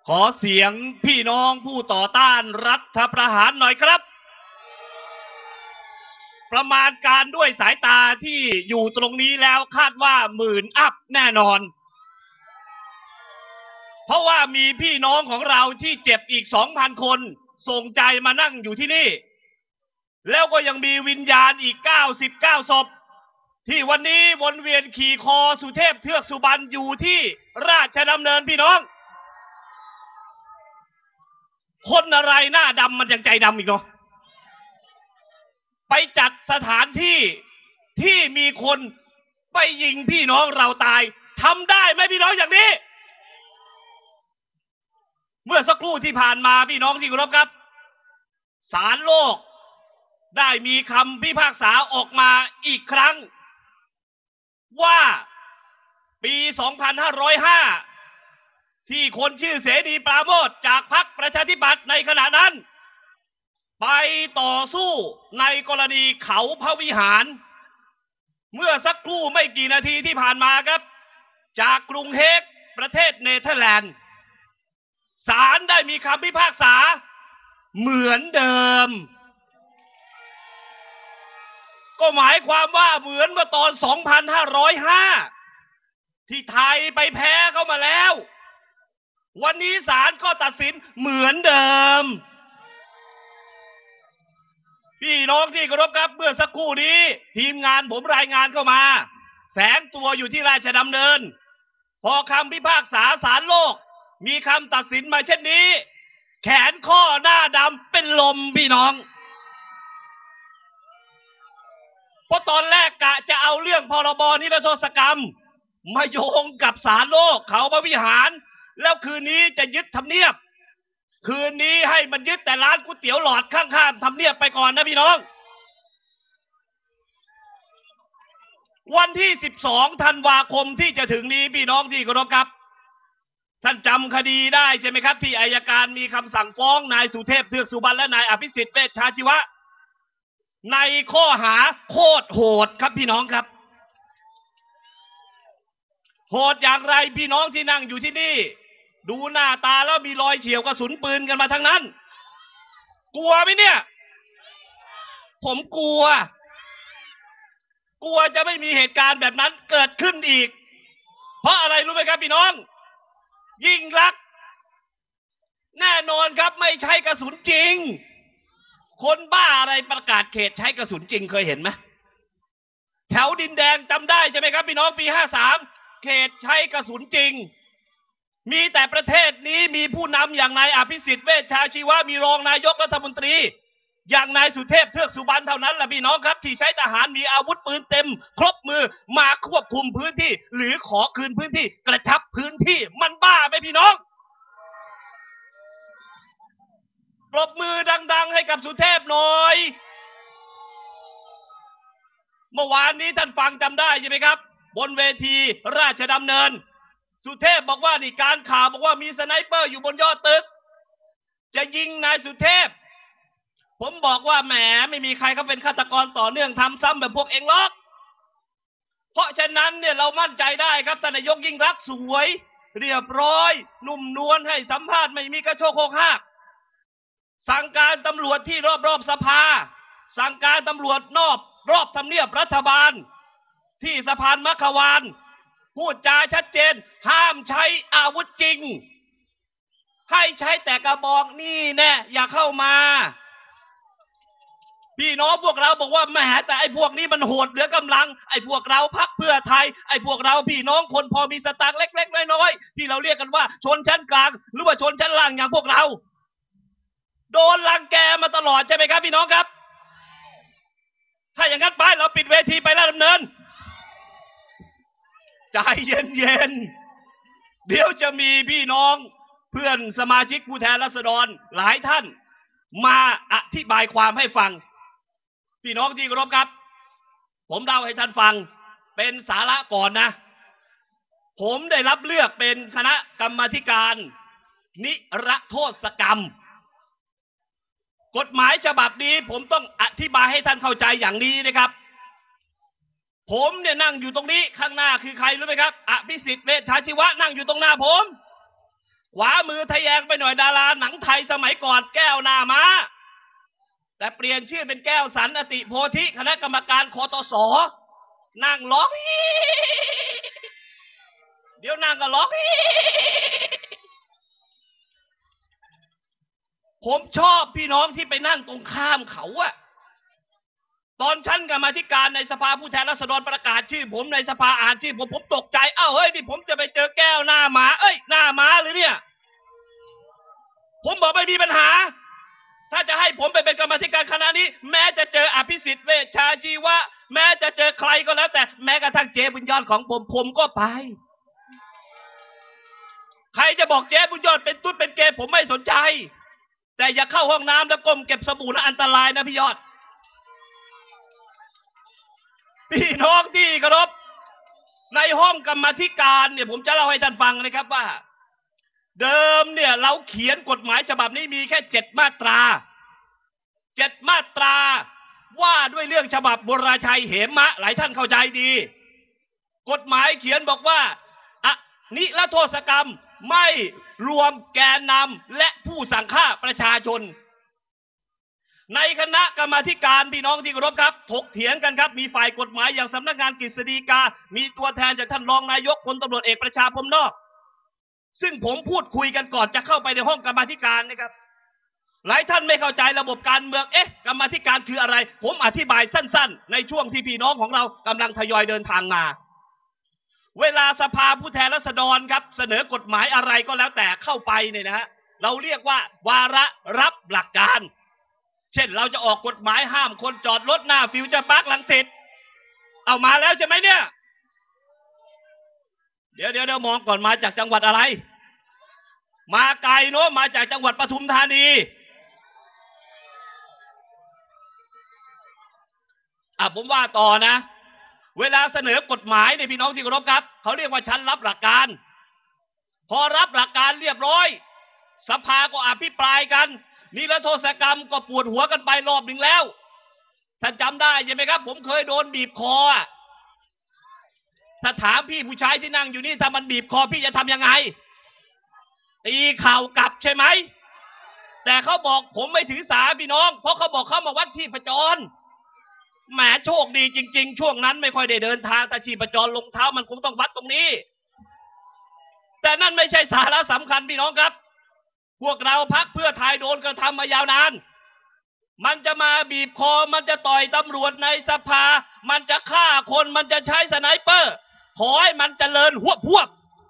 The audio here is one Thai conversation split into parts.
ขอเสียงพี่น้องผู้ต่อต้านรัฐประหารหน่อยครับประมาณการด้วยสายตาที่อยู่ตรงนี้แล้วคาดว่า10,000 อัพแน่นอนเพราะว่ามีพี่น้องของเราที่เจ็บอีก 2,000 คนส่งใจมานั่งอยู่ที่นี่แล้วก็ยังมีวิญญาณอีก99 ศพที่วันนี้วนเวียนขี่คอสุเทพเทือกสุบรรณอยู่ที่ราชดำเนินพี่น้องคนอะไรหน้าดำมันยังใจดำอีกเนาะไปจัดสถานที่ที่มีคนไปยิงพี่น้องเราตายทำได้ไหมพี่น้องอย่างนี้เมื่อสักครู่ที่ผ่านมาพี่น้องที่เคารพครับศาลโลกได้มีคำพิพากษาออกมาอีกครั้งว่าปี 2505 ที่คนชื่อเสรีปราโมชจากพรรคประชาธิปัตย์ในขณะนั้นไปต่อสู้ในกรณีเขาพระวิหารเมื่อสักครู่ไม่กี่นาทีที่ผ่านมาครับจากกรุงเฮกประเทศเนเธอร์แลนด์ศาลได้มีคำพิพากษาเหมือนเดิมก็หมายความว่าเหมือนเมื่อตอน 2505 ที่ไทยไปแพ้เข้ามาแล้ววันนี้ศาลก็ตัดสินเหมือนเดิมพี่น้องที่เคารพครับเมื่อสักครู่นี้ทีมงานผมรายงานเข้ามาแฝงตัวอยู่ที่ราชดำเนินพอคำพิพากษาศาลโลกมีคำตัดสินมาเช่นนี้แขนข้อหน้าดำเป็นลมพี่น้องเพราะตอนแรกกะจะเอาเรื่องพรบนิรโทษกรรมมาโยงกับศาลโลกเขาพระวิหารแล้วคืนนี้จะยึดทำเนียบคืนนี้ให้มันยึดแต่ร้านก๋วยเตี๋ยวหลอดข้างๆทำเนียบไปก่อนนะพี่น้องวันที่12 ธันวาคมที่จะถึงนี้พี่น้องที่เคารพครับท่านจำคดีได้ใช่ไหมครับที่อัยการมีคำสั่งฟ้องนายสุเทพเทือกสุบรรณและนายอภิสิทธิ์เวชชาชีวะในข้อหาโคตรโหดครับพี่น้องครับโหดอย่างไรพี่น้องที่นั่งอยู่ที่นี่ดูหน้าตาแล้วมีรอยเฉียวกระสุนปืนกันมาทั้งนั้นกลัวไหมเนี่ยผมกลัวจะไม่มีเหตุการณ์แบบนั้นเกิดขึ้นอีกเพราะอะไรรู้ไหมครับพี่น้องยิ่งลักษณ์แน่นอนครับไม่ใช้กระสุนจริงคนบ้าอะไรประกาศเขตใช้กระสุนจริงเคยเห็นไหมแถวดินแดงจำได้ใช่ไหมครับพี่น้องปี53เขตใช้กระสุนจริงมีแต่ประเทศนี้มีผู้นำอย่างนายอภิสิทธิ์เวชชาชีวะมีรองนายกรัฐมนตรีอย่างนายสุเทพเทือกสุบรรณเท่านั้นแหละพี่น้องครับที่ใช้ทหารมีอาวุธปืนเต็มครบมือมาควบคุมพื้นที่หรือขอคืนพื้นที่กระชับพื้นที่มันบ้าไหมพี่น้องปรบมือดังๆให้กับสุเทพหน่อยเมื่อวานนี้ท่านฟังจำได้ใช่ไหมครับบนเวทีราชดำเนินสุเทพบอกว่านี่การข่าวบอกว่ามีสไนเปอร์อยู่บนยอดตึกจะยิงนายสุเทพผมบอกว่าแหมไม่มีใครเขาเป็นฆาตกรต่อเนื่องทำซ้ำแบบพวกเองหรอกเพราะฉะนั้นเนี่ยเรามั่นใจได้ครับท่านนายกยิ่งรักสวยเรียบร้อยนุ่มนวลให้สัมภาษณ์ไม่มีกระโชกโคกหักสั่งการตำรวจที่รอบสภาสั่งการตำรวจรอบทำเนียบรัฐบาลที่สะพานมัคควานพูดจาชัดเจนห้ามใช้อาวุธจริงให้ใช้แต่กระบอกนี่แน่อย่าเข้ามาพี่น้องพวกเราบอกว่าแหมแต่ไอ้พวกนี้มันโหดเหลือกำลังไอ้พวกเราพรรคเพื่อไทยไอ้พวกเราพี่น้องคนพอมีสตางค์เล็กๆน้อยๆที่เราเรียกกันว่าชนชั้นกลางหรือว่าชนชั้นล่างอย่างพวกเราโดนรังแกมาตลอดใช่ไหมครับพี่น้องครับถ้าอย่างนั้นไปเราปิดเวทีไปแล้วดำเนินใจเย็นๆเดี๋ยวจะมีพี่น้องเพื่อนสมาชิกผู้แทนราษฎรหลายท่านมาอธิบายความให้ฟังพี่น้องที่เคารพครับผมเล่าให้ท่านฟังเป็นสาระก่อนนะผมได้รับเลือกเป็นคณะกรรมาธิการนิรโทษกรรมกฎหมายฉบับนี้ผมต้องอธิบายให้ท่านเข้าใจอย่างนี้นะครับผมเนี่ยนั่งอยู่ตรงนี้ข้างหน้าคือใครรู้ไหมครับอภิสิทธิ์เวชชาชีวะนั่งอยู่ตรงหน้าผมขวามือทะแยงไปหน่อยดาราหนังไทยสมัยก่อนแก้วหน้าม้าแต่เปลี่ยนชื่อเป็นแก้วสันอติโพธิคณะกรรมการคตสนั่งร้องเดี๋ยวนั่งก็ร้องผมชอบพี่น้องที่ไปนั่งตรงข้ามเขาอะตอนชั้นกรรมาธิการในสภาผู้แทนราษฎรประกาศชื่อผมในสภาอ่านชื่อผมตกใจเอ้าเฮ้ยนี่ผมจะไปเจอแก้วหน้าม้าหน้าม้าหรือเนี่ยผมบอกไม่มีปัญหาถ้าจะให้ผมไปเป็นกรรมาธิการคณะนี้แม้จะเจออภิสิทธิ์เวชชาชีวะแม้จะเจอใครก็แล้วแต่แม้กระทั่งเจ๊บุญยอดของผมก็ไปใครจะบอกเจ๊บุญยอดเป็นตุ๊ดเป็นเกย์ผมไม่สนใจแต่อย่าเข้าห้องน้ำแล้วก้มเก็บสบู่นะอันตรายนะพี่ยอดพี่น้องที่เคารพในห้องกรรมาธิการเนี่ยผมจะเล่าให้ท่านฟังนะครับว่าเดิมเนี่ยเราเขียนกฎหมายฉบับนี้มีแค่7 มาตรา7 มาตราว่าด้วยเรื่องฉบับบุรชัยเหมะหลายท่านเข้าใจดีกฎหมายเขียนบอกว่านิรโทษกรรมไม่รวมแกนนำและผู้สั่งฆ่าประชาชนในคณะกรรมาธิการพี่น้องที่เคารพครับถกเถียงกันครับมีฝ่ายกฎหมายอย่างสำนักงานกฤษฎีกามีตัวแทนจากท่านรองนายกพลตำรวจเอกประชาพรหมนอกซึ่งผมพูดคุยกันก่อนจะเข้าไปในห้องกรรมาธิการนะครับหลายท่านไม่เข้าใจระบบการเมืองกรรมาธิการคืออะไรผมอธิบายสั้นๆในช่วงที่พี่น้องของเรากำลังทยอยเดินทางมาเวลาสภาผู้แทนราษฎรครับเสนอกฎหมายอะไรก็แล้วแต่เข้าไปเนี่ยนะฮะเราเรียกว่าวาระรับหลักการเช่นเราจะออกกฎหมายห้ามคนจอดรถหน้าฟิวเจอร์พาร์ครังสิตเอามาแล้วใช่ไหมเนี่ยเดี๋ยวมองก่อนมาจากจังหวัดอะไรมาไกลเนาะมาจากจังหวัดปทุมธานีผมว่าต่อนะเวลาเสนอกฎหมายในพี่น้องที่เคารพครับเขาเรียกว่าชั้นรับหลักการพอรับหลักการเรียบร้อยสภาก็อภิปรายกันนิรโทษกรรมก็ปวดหัวกันไปรอบหนึ่งแล้วท่านจำได้ใช่ไหมครับผมเคยโดนบีบคอถ้าถามพี่ผู้ชายที่นั่งอยู่นี่ถ้ามันบีบคอพี่จะทำยังไงตีเข่ากลับใช่ไหมแต่เขาบอกผมไม่ถือสาพี่น้องเพราะเขาบอกเขามาวัดชีพจรแหมโชคดีจริงๆช่วงนั้นไม่ค่อยได้เดินทางแต่ชีพจรลงเท้ามันคงต้องวัดตรงนี้แต่นั่นไม่ใช่สาระสำคัญพี่น้องครับพวกเราพรรคเพื่อไทยโดนกระทำมายาวนานมันจะมาบีบคอมันจะต่อยตำรวจในสภามันจะฆ่าคนมันจะใช้สไนเปอร์ขอให้มันเจริญหัวพวก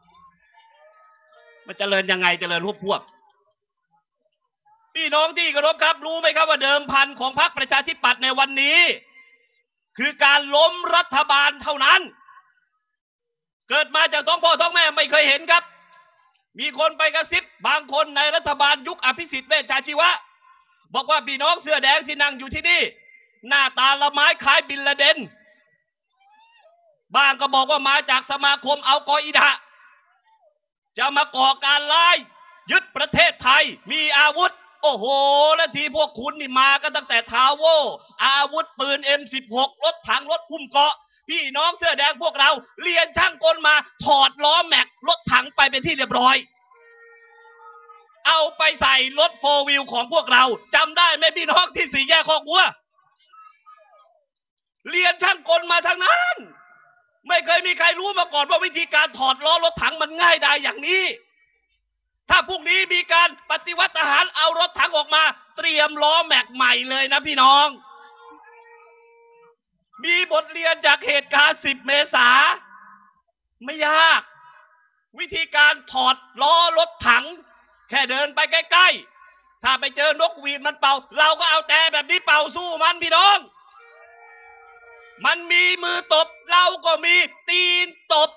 มันเจริญยังไงเจริญหัวพวกพี่น้องที่เคารพครับรู้ไหมครับว่าเดิมพันของพรรคประชาธิปัตย์ในวันนี้คือการล้มรัฐบาลเท่านั้นเกิดมาจากท้องพ่อท้องแม่ไม่เคยเห็นครับมีคนไปกระซิบบางคนในรัฐบาลยุคอภิสิทธิ์เวชชาชีวะบอกว่าพี่น้องเสื้อแดงที่นั่งอยู่ที่นี่หน้าตาละไม้คล้ายบินลาเดนบางก็บอกว่ามาจากสมาคมอัลกออิดะจะมาก่อการร้ายยึดประเทศไทยมีอาวุธโอ้โหและทีพวกคุณนี่มากันตั้งแต่ทาวโวอาวุธปืน M16 รถถังรถหุ้มเกราะพี่น้องเสื้อแดงพวกเราเรียนช่างกลมาถอดล้อแม็กรถถังไปเป็นที่เรียบร้อยเอาไปใส่รถโฟร์วิวของพวกเราจำได้ไหมพี่น้องที่สี่แยกคอกวัวเรียนช่างกลมาทั้งนั้นไม่เคยมีใครรู้มาก่อนว่าวิธีการถอดล้อรถถังมันง่ายได้อย่างนี้ถ้าพรุ่งนี้มีการปฏิวัติทหารเอารถถังออกมาเตรียมล้อแม็กใหม่เลยนะพี่น้องมีบทเรียนจากเหตุการณ์10 เมษาไม่ยากวิธีการถอดล้อรถถังแค่เดินไปใกล้ๆถ้าไปเจอนกหวีดมันเป่าเราก็เอาแต่แบบนี้เป่าสู้มันพี่น้องมันมีมือตบเราก็มีตีนตบ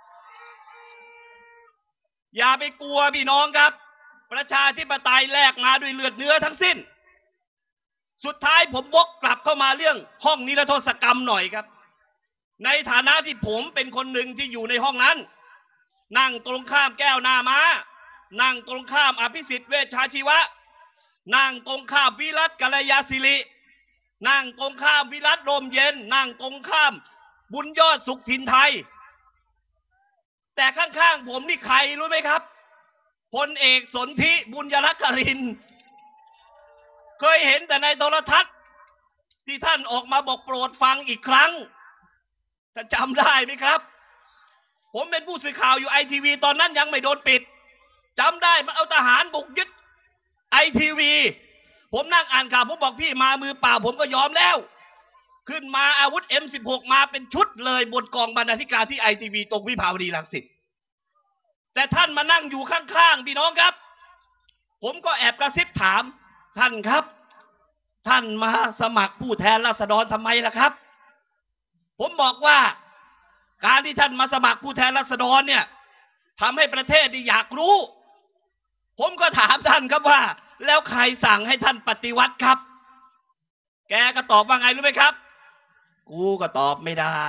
อย่าไปกลัวพี่น้องครับประชาธิปไตยแลกมาด้วยเลือดเนื้อทั้งสิ้นสุดท้ายผมวกกลับเข้ามาเรื่องห้องนิรโทษกรรมหน่อยครับในฐานะที่ผมเป็นคนหนึ่งที่อยู่ในห้องนั้นนั่งตรงข้ามแก้วหน้าม้านั่งตรงข้ามอภิสิทธิ์เวชชาชีวะนั่งตรงข้ามวิรัตกัลยาศิรินั่งตรงข้ามวิรัตลมเย็นนั่งตรงข้ามบุญยอดสุขถิ่นไทยแต่ข้างๆผมนี่ใครรู้ไหมครับพลเอกสนธิบุญยรักกรินทร์เคยเห็นแต่ในโทรทัศน์ที่ท่านออกมาบอกโปรดฟังอีกครั้งท่านจำได้ไหมครับผมเป็นผู้สื่อข่าวอยู่ไอทีวีตอนนั้นยังไม่โดนปิดจำได้มันเอาทหารบุกยึดไอทีวีผมนั่งอ่านข่าวผมบอกพี่มามือเปล่าผมก็ยอมแล้วขึ้นมาอาวุธ M16 มาเป็นชุดเลยบนกองบรรณาธิการที่ไอทีวีตรงวิภาวดีรังสิตแต่ท่านมานั่งอยู่ข้างๆพี่น้องครับผมก็แอบกระซิบถามท่านครับท่านมาสมัครผู้แทนราษฎรทำไมล่ะครับผมบอกว่าการที่ท่านมาสมัครผู้แทนราษฎรเนี่ยทำให้ประเทศที่อยากรู้ผมก็ถามท่านครับว่าแล้วใครสั่งให้ท่านปฏิวัติครับแกก็ตอบว่าไงรู้ไหมครับกูก็ตอบไม่ได้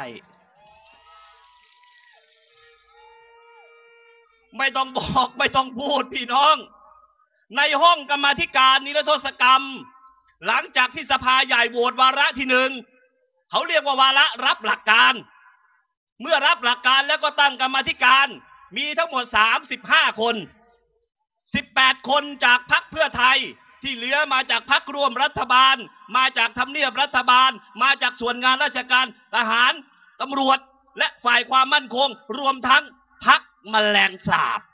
ไม่ต้องบอกไม่ต้องพูดพี่น้องในห้องกรรมาธิการนิรโทษกรรมหลังจากที่สภาใหญ่โหวตวาระที่หนึ่งเขาเรียกว่าวาระรับหลักการเมื่อรับหลักการแล้วก็ตั้งกรรมาธิการมีทั้งหมด35 คน18 คนจากพรรคเพื่อไทยที่เหลือมาจากพรรคร่วมรัฐบาลมาจากทำเนียบรัฐบาลมาจากส่วนงานราชการทหารตำรวจและฝ่ายความมั่นคงรวมทั้งพรรคแมลงสาบ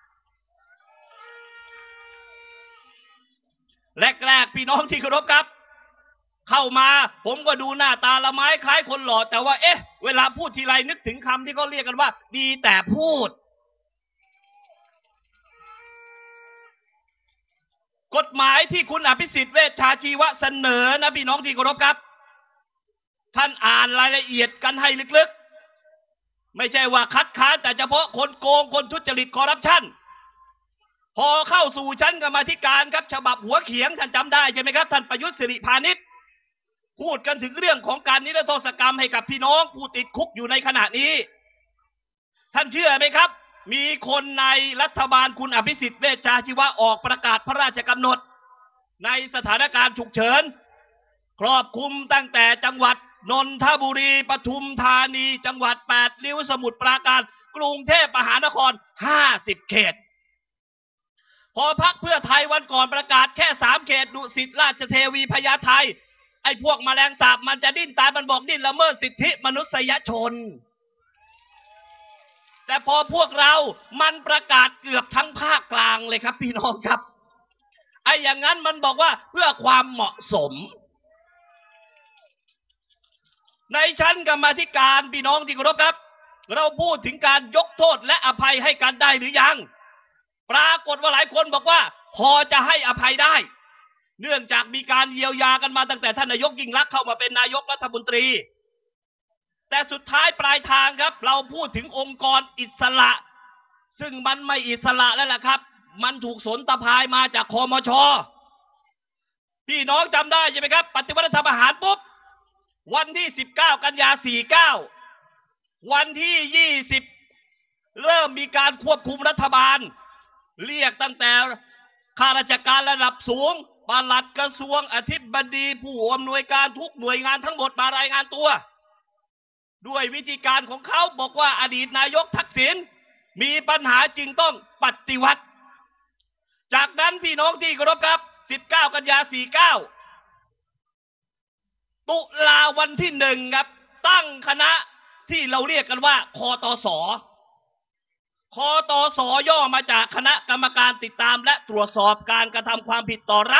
แรกๆพี่น้องที่เคารพครับเข้ามาผมก็ดูหน้าตาละไม้คล้ายคนหล่อแต่ว่าเวลาพูดทีไรนึกถึงคำที่เขาเรียกกันว่าดีแต่พูดกฎหมายที่คุณอภิสิทธิ์เวชชาชีวะเสนอนะพี่น้องที่เคารพครับท่านอ่านรายละเอียดกันให้ลึกๆไม่ใช่ว่าคัดค้านแต่เฉพาะคนโกงคนทุจริตคอร์รัปชันพอเข้าสู่ชั้นกรรมาธิการครับฉบับหัวเขียงท่านจำได้ใช่ไหมครับท่านประยุทธ์สิริพานิชพูดกันถึงเรื่องของการนิรโทษกรรมให้กับพี่น้องผู้ติดคุกอยู่ในขณะนี้ท่านเชื่อไหมครับมีคนในรัฐบาลคุณอภิสิทธิ์เวชชาชีวะออกประกาศพระราชกำหนดในสถานการณ์ฉุกเฉินครอบคลุมตั้งแต่จังหวัดนนทบุรีปทุมธานีจังหวัด8ริ้วสมุทรปราการกรุงเทพมหานคร50 เขตพอพรรคเพื่อไทยวันก่อนประกาศแค่3 เขตดุสิตราชเทวีพญาไทไอ้พวกแมลงสาบมันจะดิ้นตายมันบอกดิ้นละเมิดสิทธิมนุษยชนแต่พอพวกเรามันประกาศเกือบทั้งภาคกลางเลยครับพี่น้องครับไอ้อย่างนั้นมันบอกว่าเพื่อความเหมาะสมในชั้นกรรมาธิการพี่น้องที่เคารพครับเราพูดถึงการยกโทษและอภัยให้กันได้หรือยังปรากฏว่าหลายคนบอกว่าพอจะให้อภัยได้เนื่องจากมีการเยียวยากันมาตั้งแต่ท่านนายกยิ่งลักษณ์เข้ามาเป็นนายกรัฐมนตรีแต่สุดท้ายปลายทางครับเราพูดถึงองค์กรอิสระซึ่งมันไม่อิสระแล้วล่ะครับมันถูกสนตะพายมาจากคมช.พี่น้องจำได้ใช่ไหมครับปฏิวัติรัฐประหารปุ๊บวันที่19 กันยา49วันที่20เริ่มมีการควบคุมรัฐบาลเรียกตั้งแต่ข้าราชการระดับสูงปลัดกระทรวงอธิบดีผู้อำนวยการทุกหน่วยงานทั้งหมดมารายงานตัวด้วยวิธีการของเขาบอกว่าอดีตนายกทักษิณมีปัญหาจึงต้องปฏิวัติจากนั้นพี่น้องที่เคารพครับ19 กันยา49ตุลาวันที่1ครับตั้งคณะที่เราเรียกกันว่าคตส.คตส.ย่อมาจากคณะกรรมการติดตามและตรวจสอบการกระทำความผิดต่อรัฐ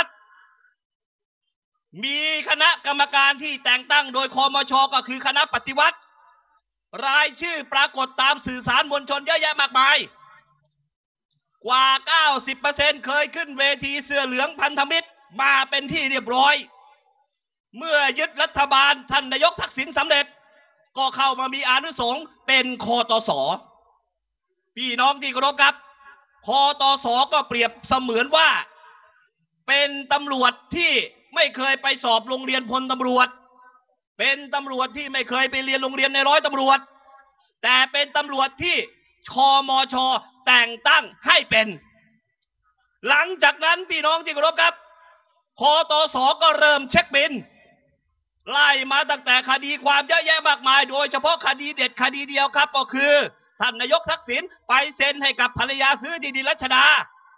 มีคณะกรรมการที่แต่งตั้งโดยคมช.ก็คือคณะปฏิวัติรายชื่อปรากฏตามสื่อสารมวลชนเยอะแยะมากมายกว่า 90% เคยขึ้นเวทีเสื้อเหลืองพันธมิตรมาเป็นที่เรียบร้อยเมื่อยึดรัฐบาลท่านนายกทักษิณสำเร็จก็เข้ามามีอานุสงส์เป็นคตส.พี่น้องที่เคารพครับคตส.ก็เปรียบเสมือนว่าเป็นตำรวจที่ไม่เคยไปสอบโรงเรียนพลตำรวจเป็นตำรวจที่ไม่เคยไปเรียนโรงเรียนในร้อยตำรวจแต่เป็นตำรวจที่คมช.แต่งตั้งให้เป็นหลังจากนั้นพี่น้องที่เคารพครับคตส.ก็เริ่มเช็คบิลไล่มาตั้งแต่คดีความเยอะแยะมากมายโดยเฉพาะคดีเด็ดคดีเดียวครับก็คือท่านนายกทักษิณไปเซ็นให้กับภรรยาซื้อที่ดินรัชดา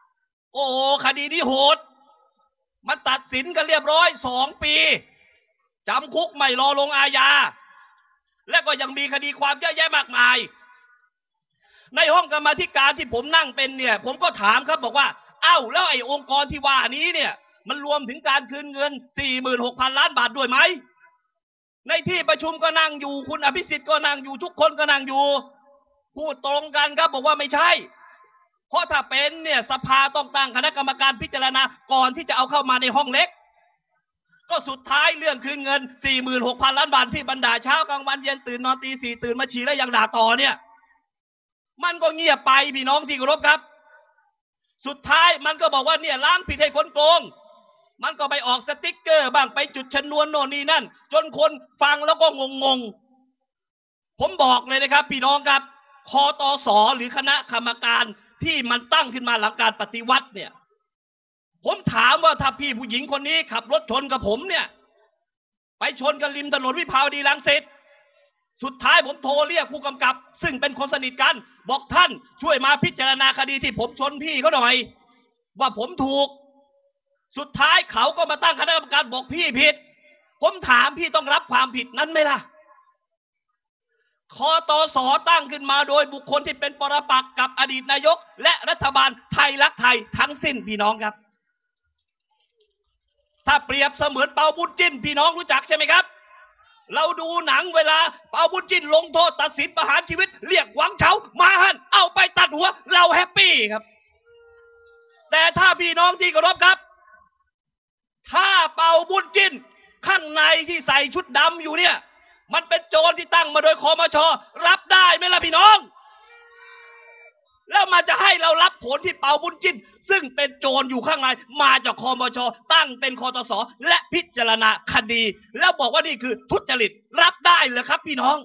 โอ้คดีนี้โหดมันตัดสินกันเรียบร้อย2 ปีจำคุกไม่รอลงอาญาและก็ยังมีคดีความเยอะแยะมากมายในห้องกรรมาธิการที่ผมนั่งเป็นเนี่ยผมก็ถามครับบอกว่าเอ้าแล้วไอ้องค์กรที่ว่านี้เนี่ยมันรวมถึงการคืนเงิน 46,000 ล้านบาทด้วยไหมในที่ประชุมก็นั่งอยู่คุณอภิสิทธิ์ก็นั่งอยู่ทุกคนก็นั่งอยู่พูดตรงกันครับบอกว่าไม่ใช่เพราะถ้าเป็นเนี่ยสภาต้องตั้งคณะกรรมการพิจารณาก่อนที่จะเอาเข้ามาในห้องเล็กก็สุดท้ายเรื่องคืนเงิน 46,000 ล้านบาทที่บรรดาเช้ากลางวันเย็นตื่นนอนตี 4ตื่นมาฉี่แล้วยังด่าต่อเนี่ยมันก็เงียบไปพี่น้องที่เคารพครับสุดท้ายมันก็บอกว่าเนี่ยล้างผิดให้คนโกงมันก็ไปออกสติ๊กเกอร์บ้างไปจุดชนวนโน่นนี่นั่นจนคนฟังแล้วก็งงผมบอกเลยนะครับพี่น้องครับคตส.หรือคณะกรรมการที่มันตั้งขึ้นมาหลังการปฏิวัติเนี่ยผมถามว่าถ้าพี่ผู้หญิงคนนี้ขับรถชนกับผมเนี่ยไปชนกันริมถนนวิภาวดีรังสิตสุดท้ายผมโทรเรียกผู้กำกับซึ่งเป็นคนสนิทกันบอกท่านช่วยมาพิจารณาคดีที่ผมชนพี่เขาหน่อยว่าผมถูกสุดท้ายเขาก็มาตั้งคณะกรรมการบอกพี่ผิดผมถามพี่ต้องรับความผิดนั้นไหมล่ะคตส.ตั้งขึ้นมาโดยบุคคลที่เป็นปรปักษ์กับอดีตนายกและรัฐบาลไทยรักไทยทั้งสิ้นพี่น้องครับถ้าเปรียบเสมือนเปาบุญจิ้นพี่น้องรู้จักใช่ไหมครับเราดูหนังเวลาเปาบุญจิ้นลงโทษตัดสินประหารชีวิตเรียกหวังเฉามาหันเอาไปตัดหัวเราแฮปปี้ครับแต่ถ้าพี่น้องที่เคารพครับถ้าเปาบุญจิ้นข้างในที่ใส่ชุดดำอยู่เนี่ยมันเป็นโจรที่ตั้งมาโดยคมช.รับได้ไหมล่ะพี่น้องแล้วมันจะให้เรารับผลที่เปาบุญจิ้นซึ่งเป็นโจรอยู่ข้างในมาจากคมช.ตั้งเป็นคตส.และพิจารณาคดีแล้วบอกว่านี่คือทุจริตรับได้เหรอครับพี่น้อง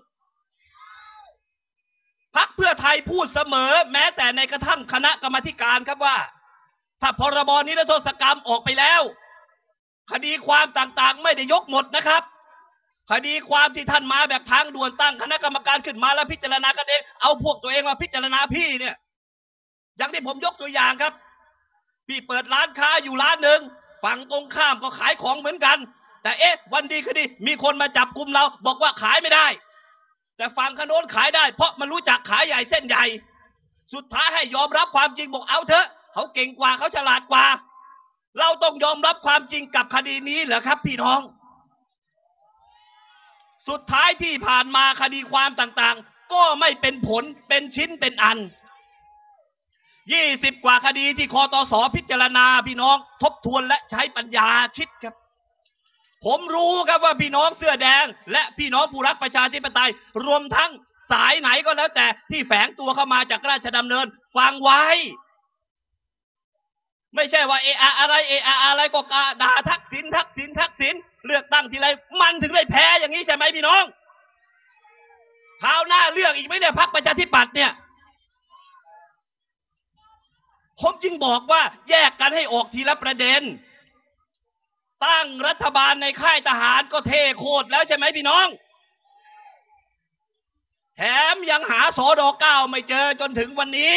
พรรคเพื่อไทยพูดเสมอแม้แต่ในกระทั่งคณะกรรมาธิการครับว่าถ้าพรบนิรโทษกรรมออกไปแล้วคดีความต่างๆไม่ได้ยกหมดนะครับคดีความที่ท่านมาแบบทางด่วนตั้งคณะกรรมการขึ้นมาแล้วพิจารณากันเองเอาพวกตัวเองมาพิจารณาพี่เนี่ยอย่างที่ผมยกตัวอย่างครับพี่เปิดร้านค้าอยู่ร้านหนึ่งฝั่งตรงข้ามก็ขายของเหมือนกันแต่วันดีคืนดีมีคนมาจับกุมเราบอกว่าขายไม่ได้แต่ฝั่งขนนขายได้เพราะมันรู้จักขายใหญ่เส้นใหญ่สุดท้ายให้ยอมรับความจริงบอกเอาเถอะเขาเก่งกว่าเขาฉลาดกว่าเราต้องยอมรับความจริงกับคดีนี้เหรอครับพี่น้องสุดท้ายที่ผ่านมาคดีความต่างๆก็ไม่เป็นผลเป็นชิ้นเป็นอัน20 กว่าคดีที่คตส.พิจารณาพี่น้องทบทวนและใช้ปัญญาคิดครับผมรู้ครับว่าพี่น้องเสื้อแดงและพี่น้องผู้รักประชาธิปไตยรวมทั้งสายไหนก็แล้วแต่ที่แฝงตัวเข้ามาจากราชดำเนินฟังไว้ไม่ใช่ว่าอะไรก็ด่าทักษิณเลือกตั้งทีไรมันถึงได้แพ้อย่างนี้ใช่ไหมพี่น้องคราวหน้าเลือกอีกไหมเนี่ยพรรคประชาธิปัตย์เนี่ยผมจึงบอกว่าแยกกันให้ออกทีละประเด็นตั้งรัฐบาลในค่ายทหารก็เท่โคตรแล้วใช่ไหมพี่น้องแถมยังหาสด.9ไม่เจอจนถึงวันนี้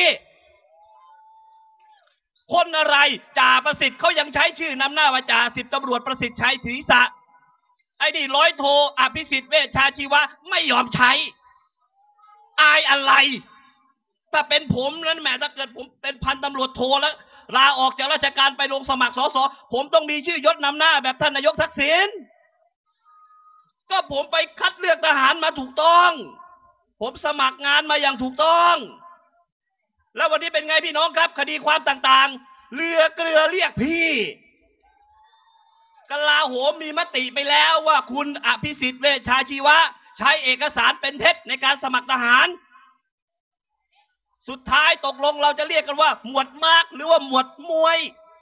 คนอะไรจ่าประสิทธิ์เขายังใช้ชื่อนำหน้าว่าจ่า10 ตำรวจประสิทธิ์ชัยศรีษะไอ้นี่ร้อยโทอภิสิทธิ์เวชชาชีวะไม่ยอมใช้อายอะไรถ้าเป็นผมนั้นแหมถ้าเกิดผมเป็นพันตำรวจโทแล้วลาออกจากราชการไปลงสมัครสสผมต้องมีชื่อยศนำหน้าแบบท่านนายกทักษิณก็ผมไปคัดเลือกทหารมาถูกต้องผมสมัครงานมาอย่างถูกต้องแล้ววันนี้เป็นไงพี่น้องครับคดีความต่างๆเรือเกลือเรียกพี่กลาโหมมีมติไปแล้วว่าคุณอภิสิทธิ์เวชชาชีวะใช้เอกสารเป็นเท็จในการสมัครทหารสุดท้ายตกลงเราจะเรียกกันว่าหมวดมาร์กหรือว่าหมวดมวย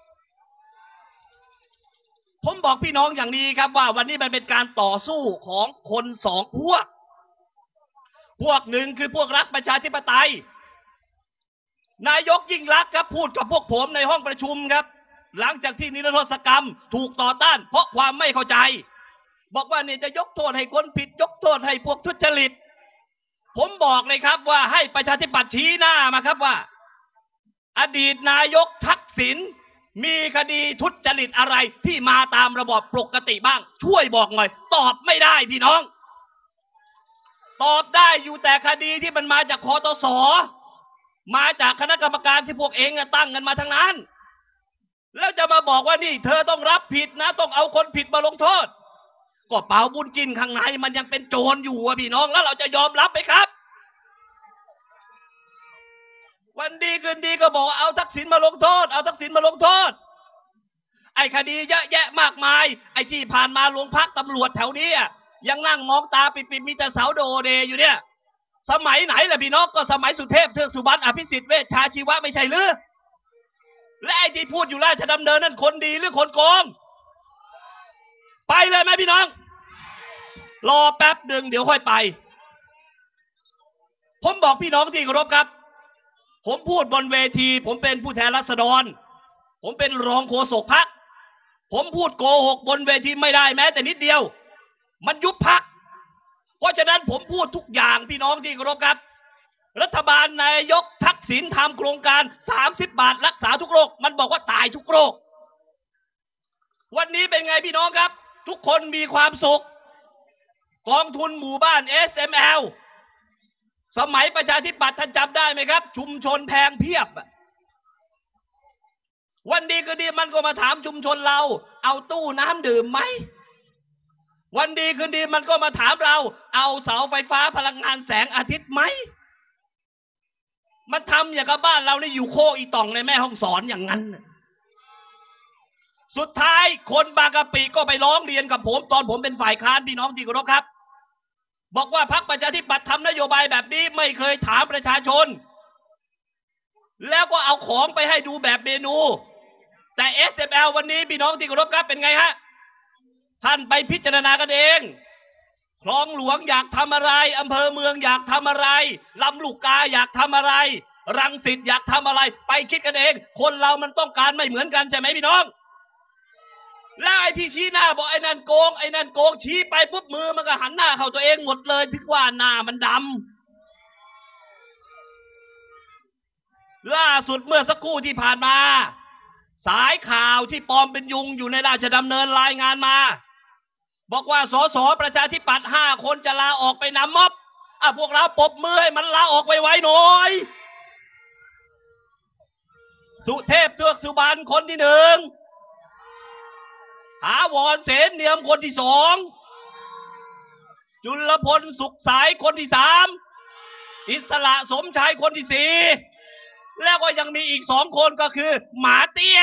ผมบอกพี่น้องอย่างนี้ครับว่าวันนี้มันเป็นการต่อสู้ของคน2 พวกหนึ่งคือพวกรักประชาธิปไตยนายกยิ่งลักษณ์ครับพูดกับพวกผมในห้องประชุมครับหลังจากที่นิรโทษกรรมถูกต่อต้านเพราะความไม่เข้าใจบอกว่าเนี่ยจะยกโทษให้คนผิดยกโทษให้พวกทุจริตผมบอกเลยครับว่าให้ประชาธิปัตย์ชี้หน้ามาครับว่าอดีตนายกทักษิณมีคดีทุจริตอะไรที่มาตามระบอบปกติบ้างช่วยบอกหน่อยตอบไม่ได้พี่น้องตอบได้อยู่แต่คดีที่มันมาจากคตส.มาจากคณะกรรมการที่พวกเองตั้งกันมาทั้งนั้นแล้วจะมาบอกว่านี่เธอต้องรับผิดนะต้องเอาคนผิดมาลงโทษก็เปาบุญจิ้นข้างในมันยังเป็นโจรอยู่พี่น้องแล้วเราจะยอมรับไหมครับวันดีคืนดีก็บอกเอาทักษิณมาลงโทษเอาทักษิณมาลงโทษไอ้คดีเยอะแยะมากมายไอ้ที่ผ่านมาโรงพักตำรวจแถวนี้ยังนั่งมองตาปิดๆมีแต่เสาโดเดอยู่เนี่ยสมัยไหนล่ะพี่น้องก็สมัยสุเทพเทือกสุบรรณอภิสิทธิ์เวชชาชีวะไม่ใช่หรือและไอ้ที่พูดอยู่ราชดำเนินนั่นคนดีหรือคนโกงไปเลยไหมพี่น้องรอแป๊บหนึ่งเดี๋ยวค่อยไปผมบอกพี่น้องที่เคารพครับผมพูดบนเวทีผมเป็นผู้แทนราษฎรผมเป็นรองโฆษกพรรคผมพูดโกหกบนเวทีไม่ได้แม้แต่นิดเดียวมันยุบพรรคเพราะฉะนั้นผมพูดทุกอย่างพี่น้องที่เคารพครับรัฐบาลนายกทักษิณทำโครงการ30 บาทรักษาทุกโรคมันบอกว่าตายทุกโรควันนี้เป็นไงพี่น้องครับทุกคนมีความสุขกองทุนหมู่บ้าน SML สมัยประชาธิปัตย์ท่านจำได้ไหมครับชุมชนแพงเพียบวันดีคืนดีมันก็มาถามชุมชนเราเอาตู้น้ำดื่มไหมวันดีคืนดีมันก็มาถามเราเอาเสาไฟฟ้าพลังงานแสงอาทิตย์ไหมมันทำอย่างกับบ้านเรานี่อยู่โคอีต่องในแม่ห้องสอนอย่างนั้นสุดท้ายคนบางกะปิก็ไปร้องเรียนกับผมตอนผมเป็นฝ่ายค้านพี่น้องที่เคารพครับบอกว่าพรรคประชาธิปัตย์ทำนโยบายแบบนี้ไม่เคยถามประชาชนแล้วก็เอาของไปให้ดูแบบเมนูแต่ SML วันนี้พี่น้องที่เคารพครับเป็นไงฮะท่านไปพิจารณากันเองคลองหลวงอยากทำอะไรอำเภอเมืองอยากทำอะไรลำลูกกาอยากทำอะไรรังสิตอยากทำอะไรไปคิดกันเองคนเรามันต้องการไม่เหมือนกันใช่ไหมพี่น้องแล้วไอ้ที่ชี้หน้าบอกไอ้นั่นโกงไอ้นั่นโกงชี้ไปปุ๊บมือมันก็หันหน้าเข้าตัวเองหมดเลยถึงว่าหน้ามันดำล่าสุดเมื่อสักครู่ที่ผ่านมาสายข่าวที่ปลอมเป็นยุงอยู่ในราชดำเนินรายงานมาบอกว่าสสประชาธิปัตย์5 คนจะลาออกไปนำม็อบพวกเราปรบมือให้มันลาออกไวๆหน่อยสุเทพเทือกสุบรรณคนที่1ถาวรเสนเนียมคนที่2จุลพลสุขสายคนที่3อิสระสมชายคนที่4แล้วก็ยังมีอีก2 คนก็คือหมาเตี้ย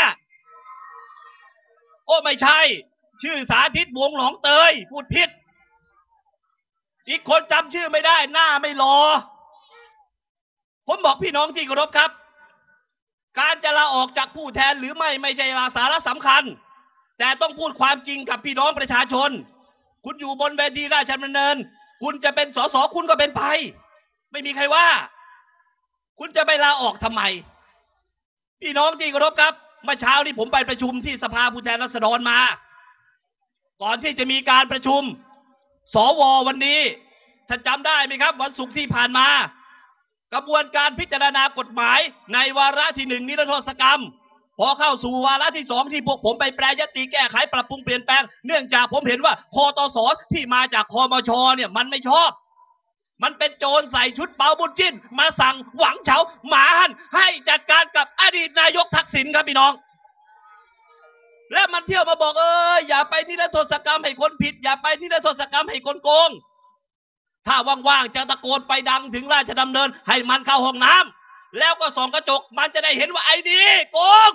โอ้ไม่ใช่ชื่อสาธิตวงหนองเตยพูดผิดอีกคนจำชื่อไม่ได้หน้าไม่รอผมบอกพี่น้องที่เคารพครับการจะลาออกจากผู้แทนหรือไม่ใช่สาระสำคัญแต่ต้องพูดความจริงกับพี่น้องประชาชนคุณอยู่บนเวทีราชดำเนินคุณจะเป็นสสคุณก็เป็นไปไม่มีใครว่าคุณจะไปลาออกทำไมพี่น้องที่เคารพครับเมื่อเช้านี้ผมไปประชุมที่สภาผู้แทนราษฎรมาก่อนที่จะมีการประชุมสววันนี้ท่านจำได้ไหมครับวันศุกร์ที่ผ่านมากระบวนการพิจารณากฎหมายในวาระที่1นิรโทษกรรมพอเข้าสู่วาระที่2ที่พวกผมไปแปรยติแก้ไขปรับปรุงเปลี่ยนแปลงเนื่องจากผมเห็นว่าคตส.ที่มาจากคมช.เนี่ยมันไม่ชอบมันเป็นโจรใส่ชุดเปาบุญจิ้นมาสั่งหวังเฉาหมาหันให้จัดการกับอดีตนายกทักษิณครับพี่น้องและมันเที่ยวมาบอกอย่าไปนิรโทษกรรมให้คนผิดอย่าไปนิรโทษกรรมให้คนโกงถ้าว่างๆจะตะโกนไปดังถึงราชดำเนินให้มันเข้าห้องน้ำแล้วก็ส่องกระจกมันจะได้เห็นว่าไอ้นี่โกง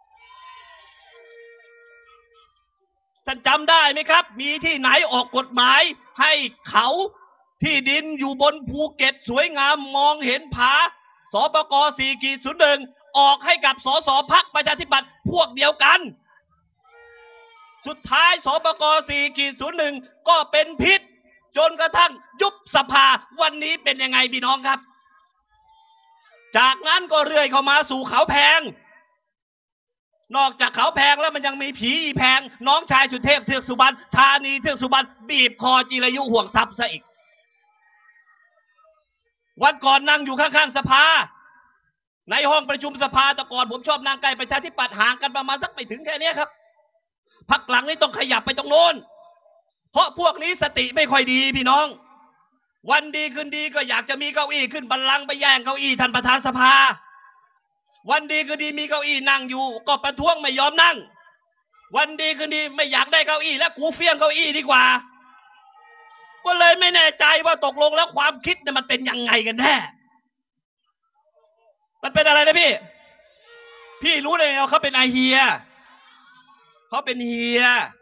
ท่านจำได้ไหมครับมีที่ไหนออกกฎหมายให้เขาที่ดินอยู่บนภูเก็ตสวยงามมองเห็นผาสปก4.01ออกให้กับสสพรรคประชาธิปัตย์พวกเดียวกันสุดท้ายสปก4.01ก็เป็นพิษจนกระทั่งยุบสภาวันนี้เป็นยังไงพี่น้องครับจากนั้นก็เรื่อยเข้ามาสู่เขาแพงนอกจากเขาแพงแล้วมันยังมีผีอีแพงน้องชายสุเทพเทือกสุบรรณธานีเทือกสุบรรณบีบคอจิรายุห่วงทรัพย์ซะอีกวันก่อนนั่งอยู่ข้างๆสภาในห้องประชุมสภาแต่ก่อนผมชอบนั่งใกล้ประชาธิปัตย์ห่างกันประมาณสักไม่ถึงแค่นี้ครับพักหลังนี้ต้องขยับไปตรงโน้นเพราะพวกนี้สติไม่ค่อยดีพี่น้องวันดีคืนดีก็อยากจะมีเก้าอี้ขึ้นบัลลังก์ไปแย่งเก้าอี้ท่านประธานสภาวันดีคืนดีมีเก้าอี้นั่งอยู่ก็ประท้วงไม่ยอมนั่งวันดีคืนดีไม่อยากได้เก้าอี้แล้วกูเฟี้ยงเก้าอี้ดีกว่าก็เลยไม่แน่ใจว่าตกลงแล้วความคิดเนี่ยมันเป็นยังไงกันแน่มันเป็นอะไรนะพี่รู้เลยว่าเขาเป็นไอเฮียเขาเป็นเฮีย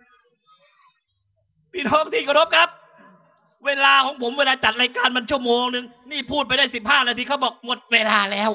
พี่น้องที่เคารพครับเวลาของผมเวลาจัดรายการมันชั่วโมงนึงนี่พูดไปได้15 นาทีเขาบอกหมดเวลาแล้ว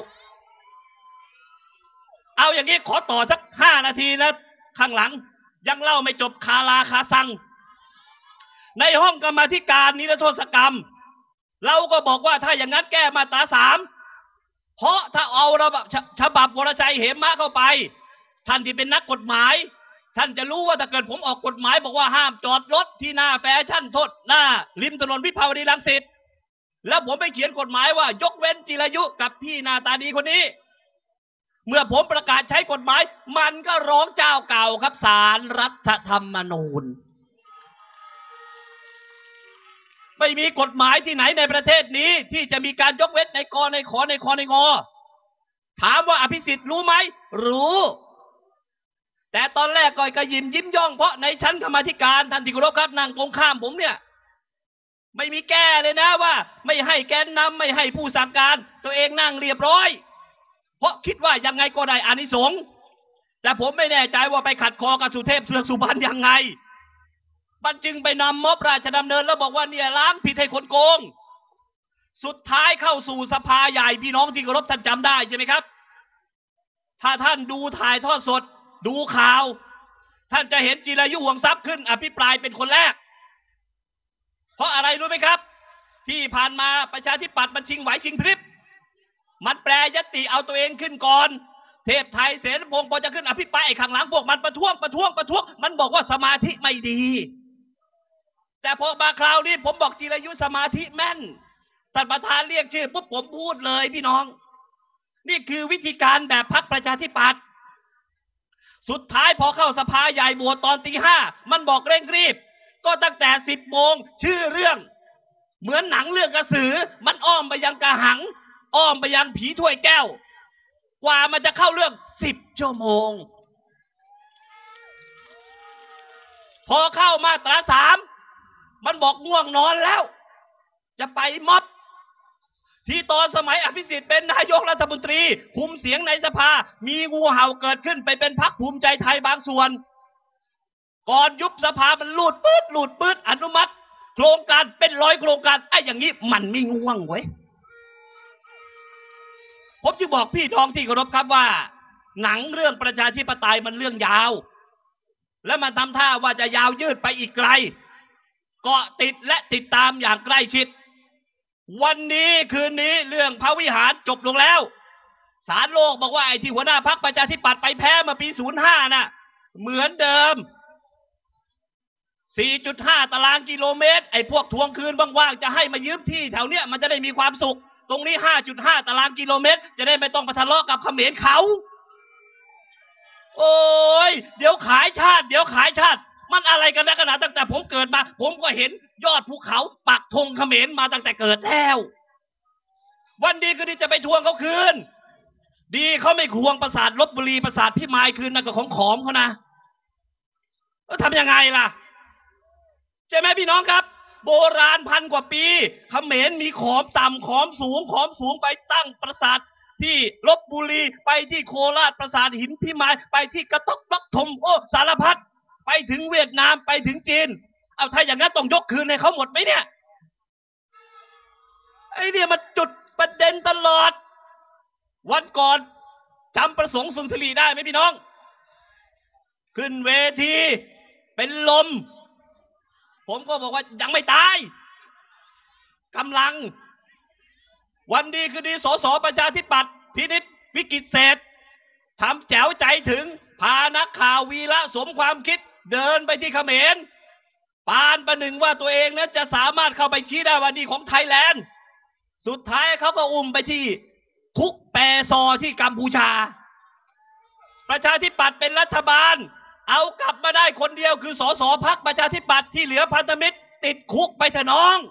เอาอย่างนี้ขอต่อสัก5 นาทีนะข้างหลังยังเล่าไม่จบคาราคาซังในห้องกรรมาธิการนิรโทษกรรมเราก็บอกว่าถ้าอย่างนั้นแก้มาตรา3เพราะถ้าเอาฉบับวรชัยเหมะเข้าไปท่านที่เป็นนักกฎหมายท่านจะรู้ว่าถ้าเกิดผมออกกฎหมายบอกว่าห้ามจอดรถที่หน้าแฟชั่นโทษหน้าริมถนนวิภาวดีรังสิตแล้วผมไปเขียนกฎหมายว่ายกเว้นจิรายุกับพี่หน้าตาดีคนนี้เมื่อผมประกาศใช้กฎหมายมันก็ร้องเจ้าเก่าครับศาลรัฐธรรมนูญไม่มีกฎหมายที่ไหนในประเทศนี้ที่จะมีการยกเว้นในกในขอในคอในงอถามว่าอภิสิทธิ์รู้ไหมรู้แต่ตอนแรกก็ยิ้มย่องเพราะในชั้นกรรมาธิการท่านที่เคารพครับนั่งตรงข้ามผมเนี่ยไม่มีแก้เลยนะว่าไม่ให้แกนนำไม่ให้ผู้สั่งการตัวเองนั่งเรียบร้อยเพราะคิดว่ายังไงก็ได้อานิสงส์แต่ผมไม่แน่ใจว่าไปขัดคอกับสุเทพเสือกสุพรรณยังไงมันจึงไปนำม็อบราชดำเนินแล้วบอกว่าเนี่ยล้างผิดให้คนโกงสุดท้ายเข้าสู่สภาใหญ่พี่น้องที่เคารพท่านจำได้ใช่ไหมครับถ้าท่านดูถ่ายทอดสดดูข่าวท่านจะเห็นจิรายุห่วงทรัพย์ขึ้นอภิปรายเป็นคนแรกเพราะอะไรรู้ไหมครับที่ผ่านมาประชาธิปัตย์มันชิงไหวชิงพริบมันแปรยติเอาตัวเองขึ้นก่อนเทพไทยเสนพงศ์พอจะขึ้นอภิปรายข้างหลังพวกมันประท้วงมันบอกว่าสมาธิไม่ดีแต่พอมาคราวนี้ผมบอกจิรายุสมาธิแม่นท่านประธานเรียกชื่อปุ๊บผมพูดเลยพี่น้องนี่คือวิธีการแบบพรรคประชาธิปัตย์สุดท้ายพอเข้าสภาใหญ่โหวตตอนตี 5มันบอกเร่งรีบก็ตั้งแต่10 โมงชื่อเรื่องเหมือนหนังเรื่องกระสือมันอ้อมไปยังกระหังอ้อมไปยังผีถ้วยแก้วกว่ามันจะเข้าเรื่อง10 ชั่วโมงพอเข้ามาตรา3มันบอกง่วงนอนแล้วจะไปม็อบที่ตอนสมัยอภิสิทธิ์เป็นนายกรัฐมนตรีคุมเสียงในสภามีงูเห่าเกิดขึ้นไปเป็นพรรคภูมิใจไทยบางส่วนก่อนยุบสภามันหลุดปื๊ดอนุมัติโครงการเป็น100 โครงการไอ้อย่างนี้มันไม่ง่วงเว้ยผมจะบอกพี่น้องที่เคารพครับว่าหนังเรื่องประชาธิปไตยมันเรื่องยาวและมันทำท่าว่าจะยาวยืดไปอีกไกลเกาะติดและติดตามอย่างใกล้ชิดวันนี้คืนนี้เรื่องพระวิหารจบลงแล้วศาลโลกบอกว่าไอ้ที่หัวหน้าพรรคประชาธิปัตย์ไปแพ้มาปี05น่ะเหมือนเดิม 4.5 ตารางกิโลเมตรไอ้พวกทวงคืนว่างๆจะให้มายืมที่แถวเนี้ยมันจะได้มีความสุขตรงนี้ 5.5 ตารางกิโลเมตรจะได้ไม่ต้องไปทะเลาะกับเขมรเขาโอ้ยเดี๋ยวขายชาติมันอะไรกันนะขนาดตั้งแต่ผมเกิดมาผมก็เห็นยอดภูเขาปักธงเขมรมาตั้งแต่เกิดแล้ววันดีก็ดีจะไปทวงเขาคืนดีเขาไม่ทวงปราสาทลพบุรีปราสาทพิมายคืนนั่นก็ของเขานะแล้วทำยังไงล่ะใช่ไหมพี่น้องครับโบราณ1,000 กว่าปีเขมรมีขอมต่ำขอมสูงไปตั้งปราสาทที่ลพบุรีไปที่โคราชปราสาทหินพิมายไปที่กระต๊อกปักธมโอ้สารพัดไปถึงเวียดนามไปถึงจีนเอาถ้าอย่างนั้นต้องยกคืนให้เขาหมดไหมเนี่ยไอ้เนี่ยมันจุดประเด็นตลอดวันก่อนจำประสงค์สุนทรีได้ไหมพี่น้องขึ้นเวทีเป็นลมผมก็บอกว่ายังไม่ตายกำลังวันดีคือดีสสประชาธิปัตย์พินิจวิกิตเศษทำแจ๋วใจถึงพานักข่าววีระสมความคิดเดินไปที่เขมรปานประหนึ่งว่าตัวเองนั้นจะสามารถเข้าไปชี้ได้ว่านี่ของไทยแลนด์สุดท้ายเขาก็อุ้มไปที่คุกแต่ซอที่กัมพูชาประชาธิปัตย์เป็นรัฐบาลเอากลับมาได้คนเดียวคือสสพรรคประชาธิปัตย์ที่เหลือพันธมิตรติดคุกไปเถอะน้อง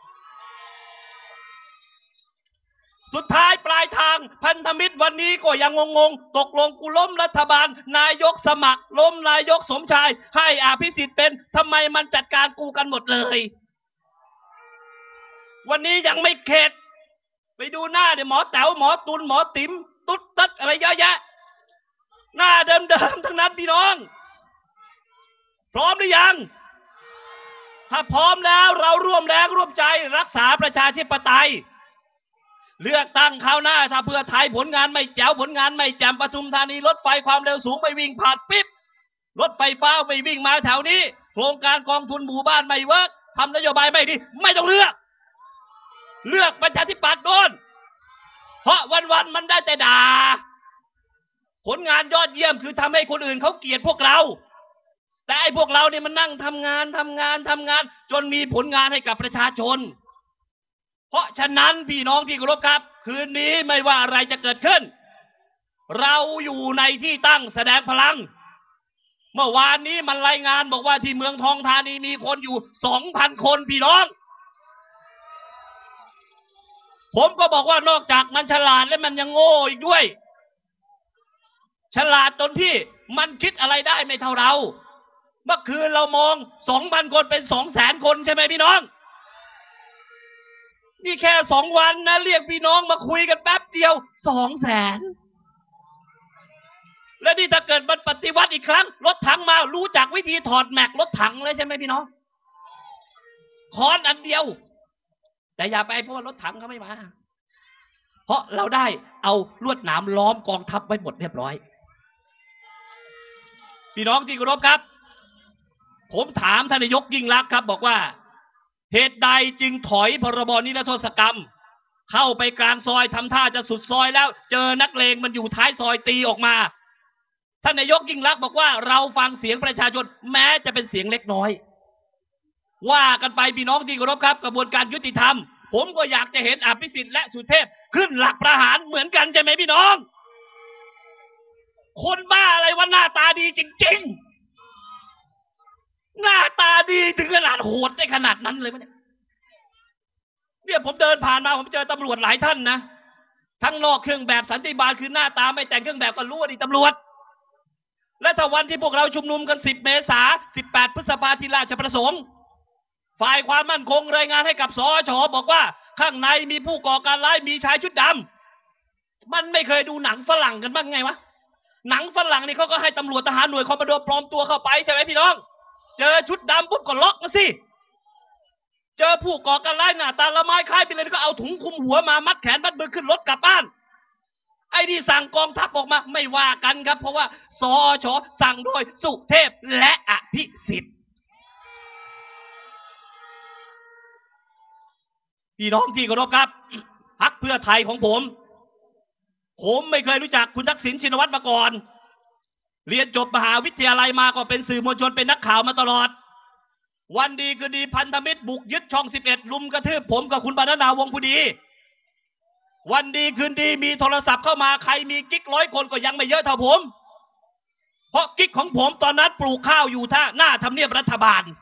สุดท้ายปลายทางพันธมิตรวันนี้ก็ยังงงตกลงกูล้มรัฐบาลนายกสมัครล้มนายกสมชายให้อภิสิทธิ์เป็นทำไมมันจัดการกูกันหมดเลยวันนี้ยังไม่เข็ดไปดูหน้าเดี๋ยวหมอแต๋วหมอตุลหมอติ๋มตุ๊ดตัดอะไรเยอะแยะหน้าเดิมๆทั้งนั้นพี่น้องพร้อมหรือยังถ้าพร้อมแล้วเราร่วมแรงร่วมใจรักษาประชาธิปไตยเลือกตั้งคราวหน้าถ้าเพื่อไทยผลงานไม่แจ๋วผลงานไม่แจ่มปทุมธานีรถไฟความเร็วสูงไม่วิ่งผ่านปิ๊บรถไฟฟ้าไม่วิ่งมาแถวนี้โครงการกองทุนหมู่บ้านไม่เวิร์กทำนโยบายไม่ดีไม่ต้องเลือกประชาธิปัตย์โดนเพราะวันๆมันได้แต่ด่าผลงานยอดเยี่ยมคือทำให้คนอื่นเขาเกลียดพวกเราแต่ไอ้พวกเราเนี่ยมันนั่งทำงานจนมีผลงานให้กับประชาชนเพราะฉะนั้นพี่น้องที่เคารพครับคืนนี้ไม่ว่าอะไรจะเกิดขึ้นเราอยู่ในที่ตั้งแสดงพลังเมื่อวานนี้มันรายงานบอกว่าที่เมืองทองธานีมีคนอยู่ 2,000 คนพี่น้องผมก็บอกว่านอกจากมันฉลาดแล้วมันยังโง่อีกด้วยฉลาดจนที่มันคิดอะไรได้ไม่เท่าเราเมื่อคืนเรามอง 2,000 คนเป็น 200,000 คนใช่ไหมพี่น้องนี่แค่2 วันนะเรียกพี่น้องมาคุยกันแป๊บเดียว 200,000และนี่ถ้าเกิดมันปฏิวัติอีกครั้งรถถังมารู้จักวิธีถอดแม็กรถถังเลยใช่ไหมพี่น้องค้อนอันเดียวแต่อย่าไปเพราะว่ารถถังเขาไม่มาเพราะเราได้เอาลวดหนามล้อมกองทัพไว้หมดเรียบร้อยพี่น้องที่เคารพครับผมถามท่านนายกยิ่งลักษณ์ครับบอกว่าเหตุใดจึงถอยพรบนิรโทษกรรมเข้าไปกลางซอยทำท่าจะสุดซอยแล้วเจอนักเลงมันอยู่ท้ายซอยตีออกมาท่านนายกยิ่งลักษณ์บอกว่าเราฟังเสียงประชาชนแม้จะเป็นเสียงเล็กน้อยว่ากันไปพี่น้องที่เคารพครับกระบวนการยุติธรรมผมก็อยากจะเห็นอภิสิทธิ์และสุเทพขึ้นหลักประหารเหมือนกันใช่ไหมพี่น้องคนบ้าอะไรว่าหน้าตาดีจริงๆหน้าตาดีถึงขนาดโหดได้ขนาดนั้นเลยมั้ยเนี่ยผมเดินผ่านมาผมเจอตำรวจหลายท่านนะทั้งนอกเครื่องแบบสันติบาลคือหน้าตาไม่แต่งเครื่องแบบก็รู้ว่าดีตำรวจและถ้าวันที่พวกเราชุมนุมกัน10 เมษายน 18 พฤษภาคมที่ราชประสงค์ฝ่ายความมั่นคงรายงานให้กับสช.บอกว่าข้างในมีผู้ก่อการร้ายมีชายชุดดำมันไม่เคยดูหนังฝรั่งกันบ้างไงวะหนังฝรั่งนี่เขาก็ให้ตำรวจทหารหน่วยคอมมานโดปลอมตัวเข้าไปใช่ไหมพี่น้องเจอชุดดำปุ๊บก็ล็อกมาสิเจอผู้ก่อการร้ายหน้าตาละไม้คล้ายไปเลยก็เอาถุงคลุมหัวมามัดแขนมัดมือขึ้นรถกลับบ้านไอ้ที่สั่งกองทัพออกมาไม่ว่ากันครับเพราะว่าสช.สั่งโดยสุเทพและอภิสิทธิ์พี่น้องที่เคารพครับพรรคเพื่อไทยของผมไม่เคยรู้จักคุณทักษิณชินวัตรมาก่อนเรียนจบมหาวิทยาลัยมาก็เป็นสื่อมวลชนเป็นนักข่าวมาตลอดวันดีคือดีพันธมิตรบุกยึดช่อง11ลุมกระทืบผมกับคุณบรรณาวงศ์ผู้ดีวันดีคืนดีมีโทรศัพท์เข้ามาใครมีกิ๊ก100 คนก็ยังไม่เยอะเท่าผมเพราะกิ๊กของผมตอนนั้นปลูกข้าวอยู่หน้าทำเนียบรัฐบาล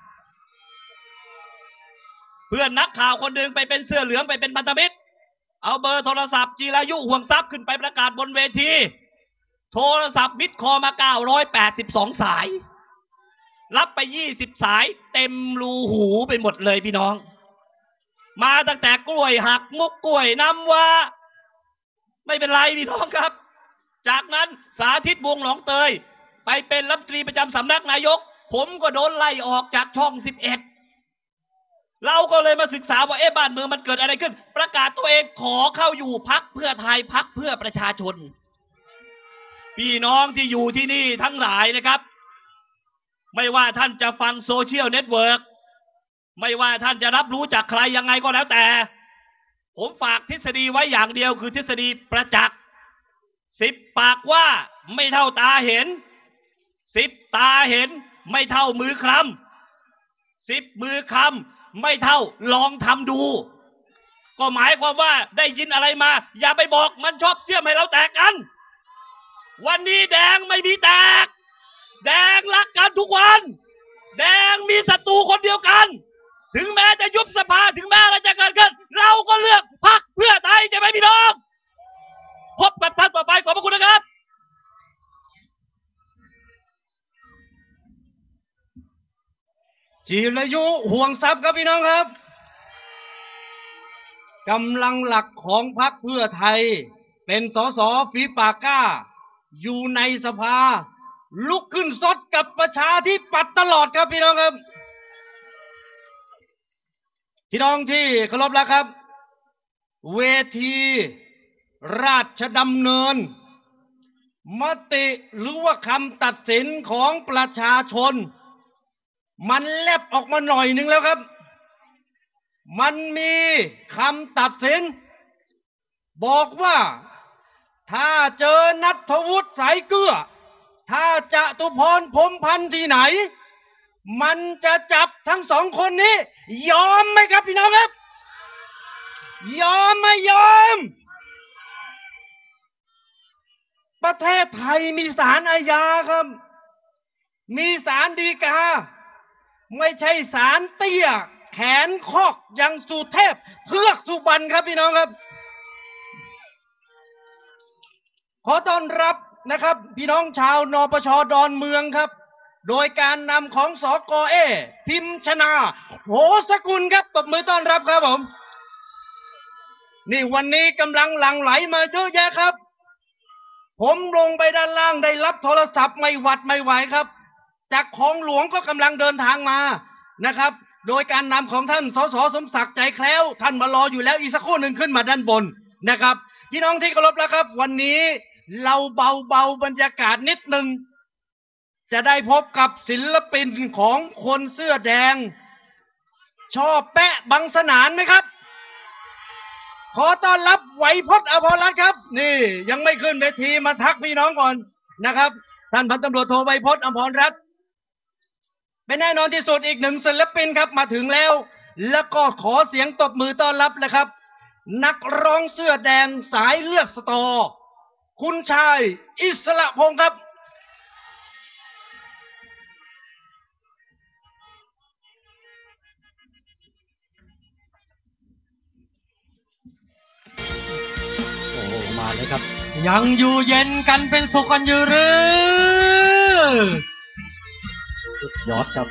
เพื่อนนักข่าวคนหนึ่งไปเป็นเสื้อเหลืองไปเป็นพันธมิตรเอาเบอร์โทรศัพท์จิรายุห่วงทรัพย์ขึ้นไปประกาศบนเวทีโทรศัพท์มิดคอมา982 สายรับไป20 สายเต็มรูหูไปหมดเลยพี่น้องมาตั้งแต่กล้วยหักมุกกล้วยน้ำว่าไม่เป็นไรพี่น้องครับจากนั้นสาธิตวงศ์หนองเตยไปเป็นรัฐมนตรีประจำสำนักนายกผมก็โดนไล่ออกจากช่อง11เราก็เลยมาศึกษาว่าบ้านเมืองมันเกิดอะไรขึ้นประกาศตัวเองขอเข้าอยู่พรรคเพื่อไทยพรรคเพื่อประชาชนพี่น้องที่อยู่ที่นี่ทั้งหลายนะครับไม่ว่าท่านจะฟังโซเชียลเน็ตเวิร์กไม่ว่าท่านจะรับรู้จากใครยังไงก็แล้วแต่ผมฝากทฤษฎีไว้อย่างเดียวคือทฤษฎีประจักษ์10 ปากว่าไม่เท่าตาเห็น10 ตาเห็นไม่เท่ามือคลำ10 มือคลำไม่เท่าลองทำดูก็หมายความว่าได้ยินอะไรมาอย่าไปบอกมันชอบเสี้ยมให้เราแตกกันวันนี้แดงไม่มีแตกแดงรักกันทุกวันแดงมีศัตรูคนเดียวกันถึงแม้จะยุบสภาถึงแม้อะไรจะเกิดขึ้นเราก็เลือกพรรคเพื่อไทยใช่ไหมพี่น้องพบกับท่านต่อไปขอบพระคุณนะครับจิรายุห่วงทรัพย์ครับพี่น้องครับกำลังหลักของพรรคเพื่อไทยเป็นสสฝีปากกล้าอยู่ในสภาลุกขึ้นซดกับประชาธิปัตย์ตลอดครับพี่น้องครับพี่น้องที่เคารพแล้วครับเวทีราชดำเนินมติหรือว่าคำตัดสินของประชาชนมันแลบออกมาหน่อยหนึ่งแล้วครับมันมีคำตัดสินบอกว่าถ้าเจอณัฐวุฒิสายเกลือถ้าจตุพรพรหมพันธ์ที่ไหนมันจะจับทั้งสองคนนี้ยอมไหมครับพี่น้องครับยอมไม่ยอมประเทศไทยมีศาลอาญาครับมีศาลฎีกาไม่ใช่ศาลเตี้ยแขนคอกยังสุเทพเทือกสุบรรณครับพี่น้องครับขอต้อนรับนะครับพี่น้องชาวนปช.ดอนเมืองครับโดยการนำของสก.พิมชนาโหสกุลครับปรบมือต้อนรับครับผมนี่วันนี้กำลังหลั่งไหลมาเยอะแยะครับผมลงไปด้านล่างได้รับโทรศัพท์ไม่หวัดไม่ไหวครับจากของหลวงก็กำลังเดินทางมานะครับโดยการนำของท่านสสสมศักดิ์ใจแคล้วท่านมารออยู่แล้วอีกสักครู่หนึ่งขึ้นมาด้านบนนะครับพี่น้องที่เคารพแล้วครับวันนี้เราเบาบรรยากาศนิดหนึ่งจะได้พบกับศิลปินของคนเสื้อแดงชอบแปะบังสนานไหมครับขอต้อนรับไหวพจน์อภรรัตน์ครับนี่ยังไม่ขึ้นเวทีมาทักพี่น้องก่อนนะครับท่านพันตำรวจโทไหวพจน์อภรรัตน์เป็นแน่นอนที่สุดอีกหนึ่งศิลปินครับมาถึงแล้วแล้วก็ขอเสียงตบมือต้อนรับเลยครับนักร้องเสื้อแดงสายเลือดสตอคุณชายอิสระพงศ์ครับโอ้มาเลยครับยังอยู่เย็นกันเป็นสุขกันอยู่หรือสุดยอดครับ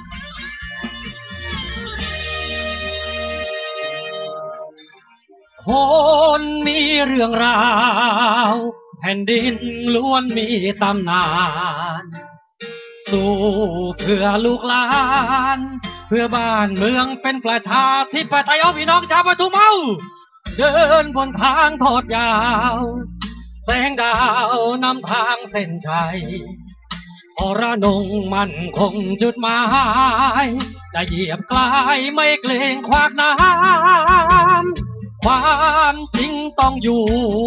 คนมีเรื่องราวแผ่นดินล้วนมีตำนานสู้เพื่อลูกหลานเพื่อบ้านเมืองเป็นประชาธิปไตยเอาพี่น้องชาวปทุมเอาเดินบนทางทอดยาวแสงดาวนำทางเส้นชัยพรนงมั่นคงจุดหมายจะเหยียบกลายไม่เกรงขวากน้ำความจริงต้องอยู่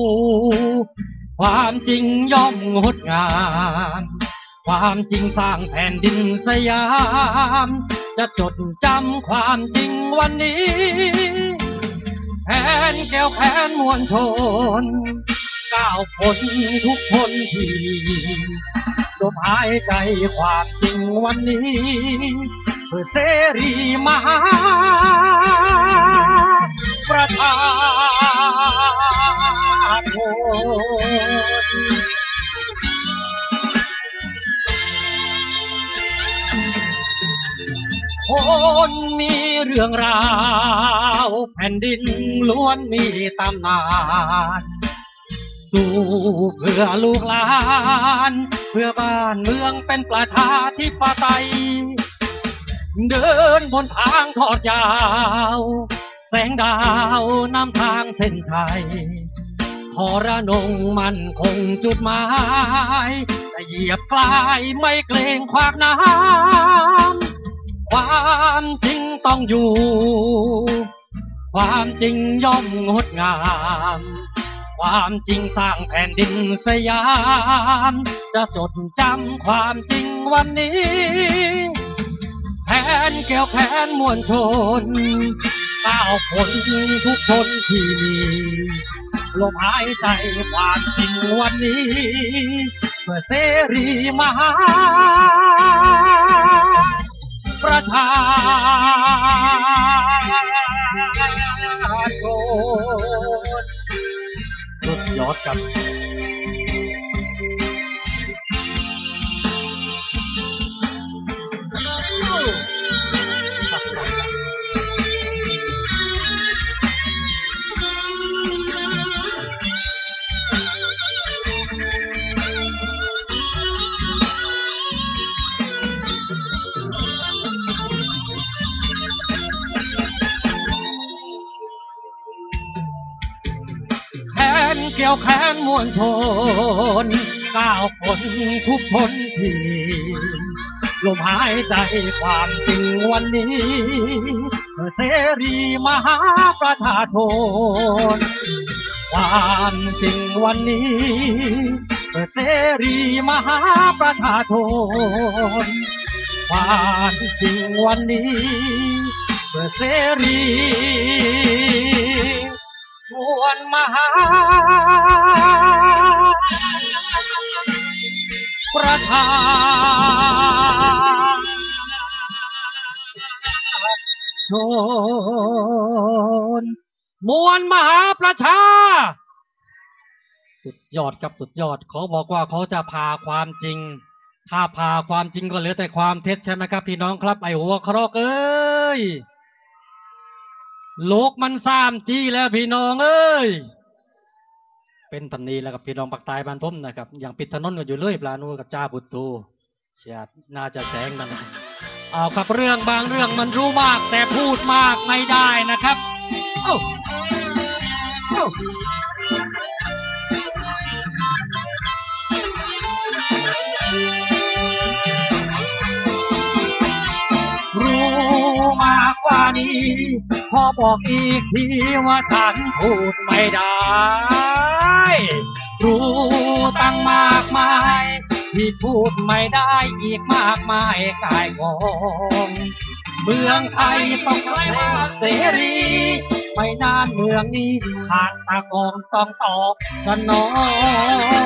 ความจริงย่อมงดงามความจริงสร้างแผ่นดินสยามจะจดจำความจริงวันนี้แทนแก้วแขนมวลชนก้าวพ้นทุกทนทีลมหายใจความจริงวันนี้เพื่อเสรีมหาประชาชนคนมีเรื่องราวแผ่นดินล้วนมีตำนานสู้เพื่อลูกหลานเพื่อบ้านเมืองเป็นประชาธิปไตยเดินบนทางทอดยาวแสงดาวนำทางเส้นชัยทรนงมั่นคงจุดหมายจะเหยียบกลายไม่เกรงขวากน้ำความจริงต้องอยู่ความจริงย่อมงดงามความจริงสร้างแผ่นดินสยามจะจดจำความจริงวันนี้แทนแก้วแขนมวลชนก้าวคนทุกคนที่มีลมหายใจความจริงวันนี้เพื่อเสรีมหาประชาชนสุดยอดกับเกี่ยวแขนมวลชนก้าวคนทุกคนที่ลมหายใจความจริงวันนี้เสรีมหาประชาชนความจริงวันนี้เสรีมหาประชาชนความจริงวันนี้เสรีมวลมหาประชาชนมวลมหาประชาสุดยอดครับสุดยอดเขาบอกว่าเขาจะพาความจริงถ้าพาความจริงก็เหลือแต่ความเท็จใช่ไหมครับพี่น้องครับไอ้หัวครอกเอ้ยโลกมันซ้ำจี้แล้วพี่น้องเอ้ยเป็นพันนี้แล้วกับพี่น้องปากตายบ้านผมนะครับอย่างปิดถนนกันอยู่เลยปลาโนกับจ้าบุตรเชียดน่าจะแสงนั่นเอาครับเรื่องบางเรื่องมันรู้มากแต่พูดมากไม่ได้นะครับรู้มากกว่านี้พอบอกอีกทีว่าฉันพูดไม่ได้รู้ตั้งมากมายที่พูดไม่ได้อีกมากมายกายกองเมืองไทยต้องใช้ว่าเสรีไม่นานเมืองนี้ทางตะกองต้องตอบสนอง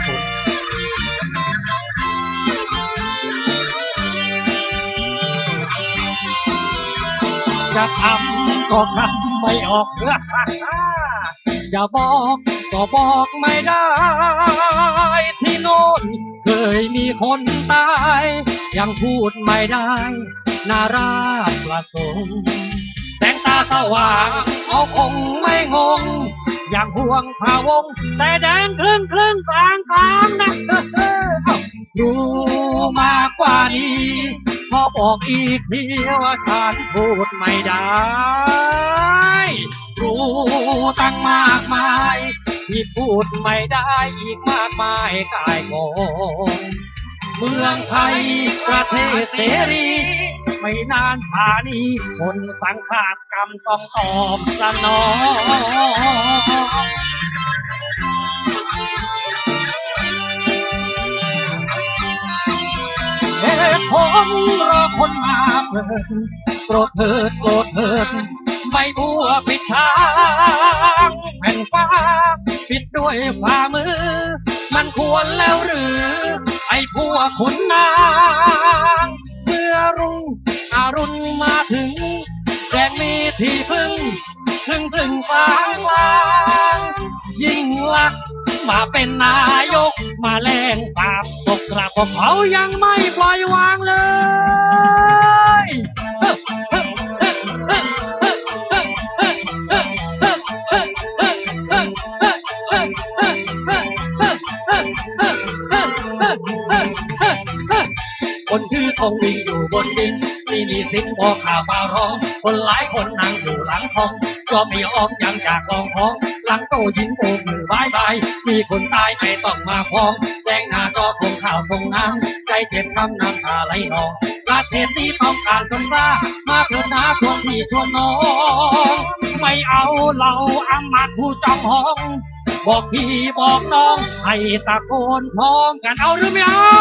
จะทำก็ทำไม่ออกจะบอกก็บอกไม่ได้ที่โน่นเคยมีคนตายยังพูดไม่ได้น่ารักประสงค์แต่งตาสว่างเอาคงไม่งงอย่างห่วงพาวงแต่แดงครึ่งกลางนะรู้มากกว่านี้พอบอกอีกทีว่าฉันพูดไม่ได้รู้ตั้งมากมายที่พูดไม่ได้อีกมากมายกายงงเมืองไทยประเทศเสรีไม่นานช้านี้คนสังฆากรรมต้องตอบสนองผมรอคนมาเปิดโปรดเถิดไม่บัวปิดทางแผ่นฟ้าปิดด้วยฝ่ามือมันควรแล้วหรือไอ้พวกขุนนางเมื่อรุ่งอรุณมาถึงแดงมีที่พึ่งถึงฟ้ากลางยิ่งลักษณ์มาเป็นนายกมาแรงสาบตกกระของเขายังไม่ปล่อยวางเลยคนชื่อทองวิ่งอยู่บนดินมีหนี้สินพอข่าวมาร้องคนหลายคนนั่งอยู่หลังทองก็ไม่ออมยังอยากลองท้องหลังโตยินโอบมือบายบายมีคนตายไม่ต้องมาพ้องแจ้งหน้าก็คงข่าวคงน้ำใจเจ็บช้ำน้ำตาไหลนองประเทศนี้ต้องการคนบ้ามาเถิดหาชวนพี่ชวนน้องไม่เอาเราอำมาตย์ผู้จองห้องบอกพี่บอกน้องให้ตะโกนพร้อมกันเอาหรือไม่เอา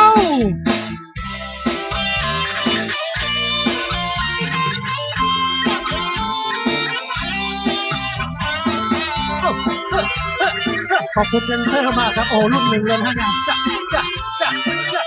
ขอบคุณเซนเซอร์มากครับโอ้รุ่นหนึ่งเลยนะเนี่ยจ้ะจ้ะจ้ะจ้ะ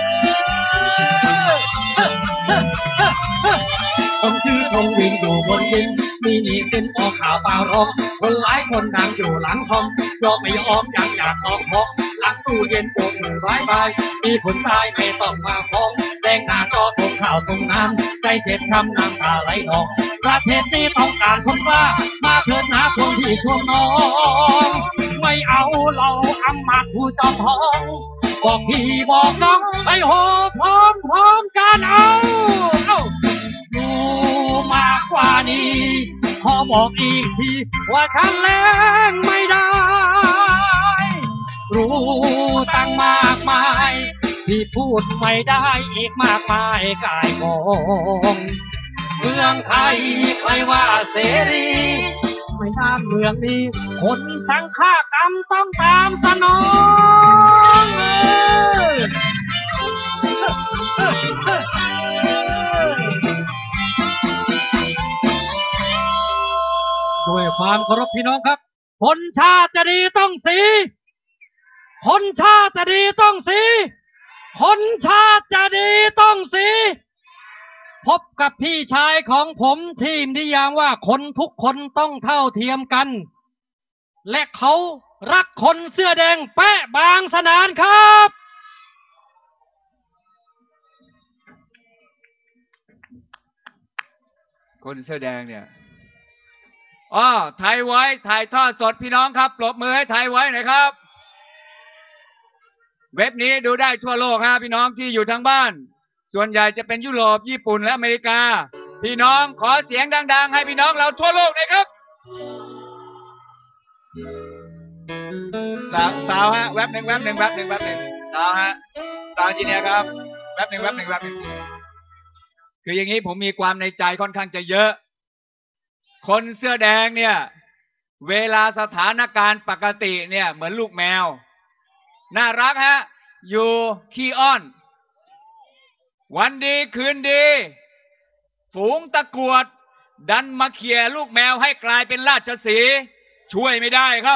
คนชื่อคงวิ่งอยู่บนดินมีหนีขึ้นออกข่าวเปล่าร้องคนหลายคนดังอยู่หลังคอมยอมไม่ยอมยังอยากออกห้องหลังตู้เย็นปวดมือร้ายบายมีผลตายไม่ต้องมาฟ้องแดงหน้าก็ตรงข่าวตรงน้ำใจเจ็บช้ำน้ำตาไหลนองประเทศนี้ต้องการคนกล้ามาเถิดนะคนที่ช่วงน้องไม่เอาเราอำมาตย์ผู้จอมทองบอกพี่บอกน้องไปโหพร้อมกันเอาดูมากกว่านี้ขอบอกอีกทีว่าฉันแล้งไม่ได้รู้ตั้งมากมายที่พูดไม่ได้อีกมากมายกายมองเมืองไทยใครว่าเสรีไม่น่าเมืองนี้คนทั้งฆ่ากรรมต้องตามสนองด้วยความเคารพพี่น้องครับคนชาติจะดีต้องสีคนชาติจะดีต้องสีคนชาติจะดีต้องสีพบกับพี่ชายของผมที่นิยามว่าคนทุกคนต้องเท่าเทียมกันและเขารักคนเสื้อแดงแปะบางสนานครับคนเสื้อแดงเนี่ยไทยไว้ถ่ายทอดสดพี่น้องครับปรบมือให้ไทยไว้หน่อยครับเว็บนี้ดูได้ทั่วโลกฮะพี่น้องที่อยู่ทางบ้านส่วนใหญ่จะเป็นยุโรปญี่ปุ่นและอเมริกาพี่น้องขอเสียงดังๆให้พี่น้องเราทั่วโลกหน่อยครับสาวฮะแวบหนึ่งสาวฮะสาวจีเนียครับแวบหนึ่งคืออย่างนี้ผมมีความในใจค่อนข้างจะเยอะคนเสื้อแดงเนี่ยเวลาสถานการณ์ปกติเนี่ยเหมือนลูกแมวน่ารักฮะอยู่ขี้อ้อนวันดีคืนดีฝูงตะกรวดดันมาเขี่ยลูกแมวให้กลายเป็นราชสีห์ช่วยไม่ได้ครับ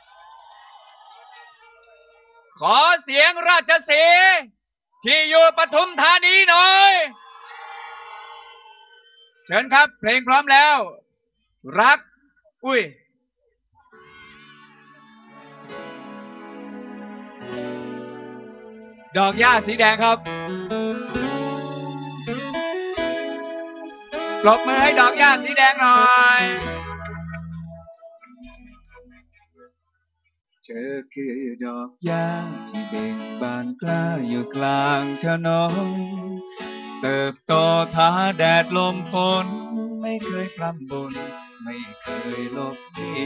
ขอเสียงราชสีห์ที่อยู่ปทุมธานีหน่อยเชิญครับเพลงพร้อมแล้วรักดอกหญ้าสีแดงครับปรบมือให้ดอกหญ้าสีแดงหน่อยเธอคือดอกหญ้าที่เบ่งบานกล้าอยู่กลางถนนเติบโตท้าแดดลมฝนไม่เคยพร่ำบ่นไม่เคยลบหนี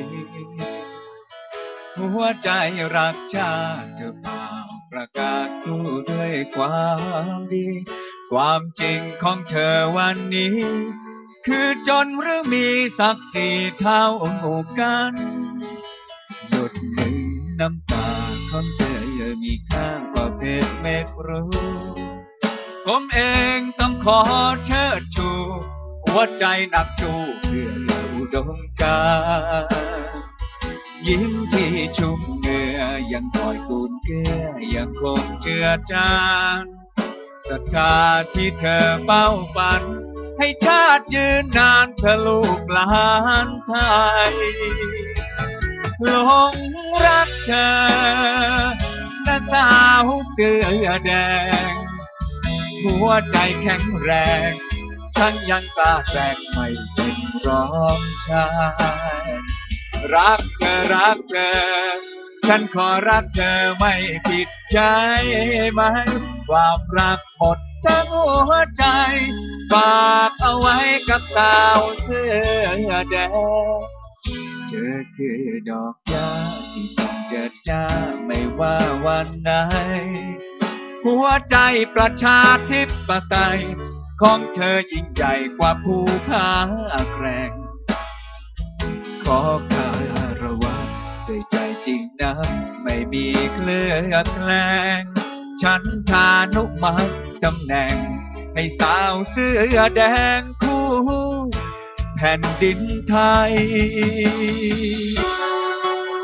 หัวใจรักชาติเธอเปล่าประกาศสู้ด้วยความดีความจริงของเธอวันนี้คือจนหรือมีศักดิ์ศรีเท่ากันหยดหนึ่งน้ำตาของเธอมีค่ากว่าเพชรเม็ดรู้ผมเองต้องขอเชิดชูหัวใจนักสู้เพื่ออุดมการณ์ยิ้มที่ชุ่มเหงื่อยังคอยกุนเกลือยังคงเจือจานศรัทธาที่เธอเฝ้าฝันให้ชาติยืนนานเพื่อลูกหลานไทยหลงรักเธอและสาวเสื้อแดงหัวใจแข็งแรงฉันยังกล้าแกล้งไม่เป็นร้องชายรักเธอฉันขอรักเธอไม่ผิดใจไหมความรักหมดทั้งหัวใจฝากเอาไว้กับสาวเสื้อแดงเธอคือดอกหญ้าที่ส่องเจิดจ้าไม่ว่าวันไหนหัวใจประชาธิปไตยของเธอยิ่งใหญ่กว่าภูผาแกร่งขอคารวะด้วยใจจริงนะไม่มีเคลือบแคลงฉันทานุมัติตำแหน่งให้สาวเสื้อแดงคู่แผ่นดินไทย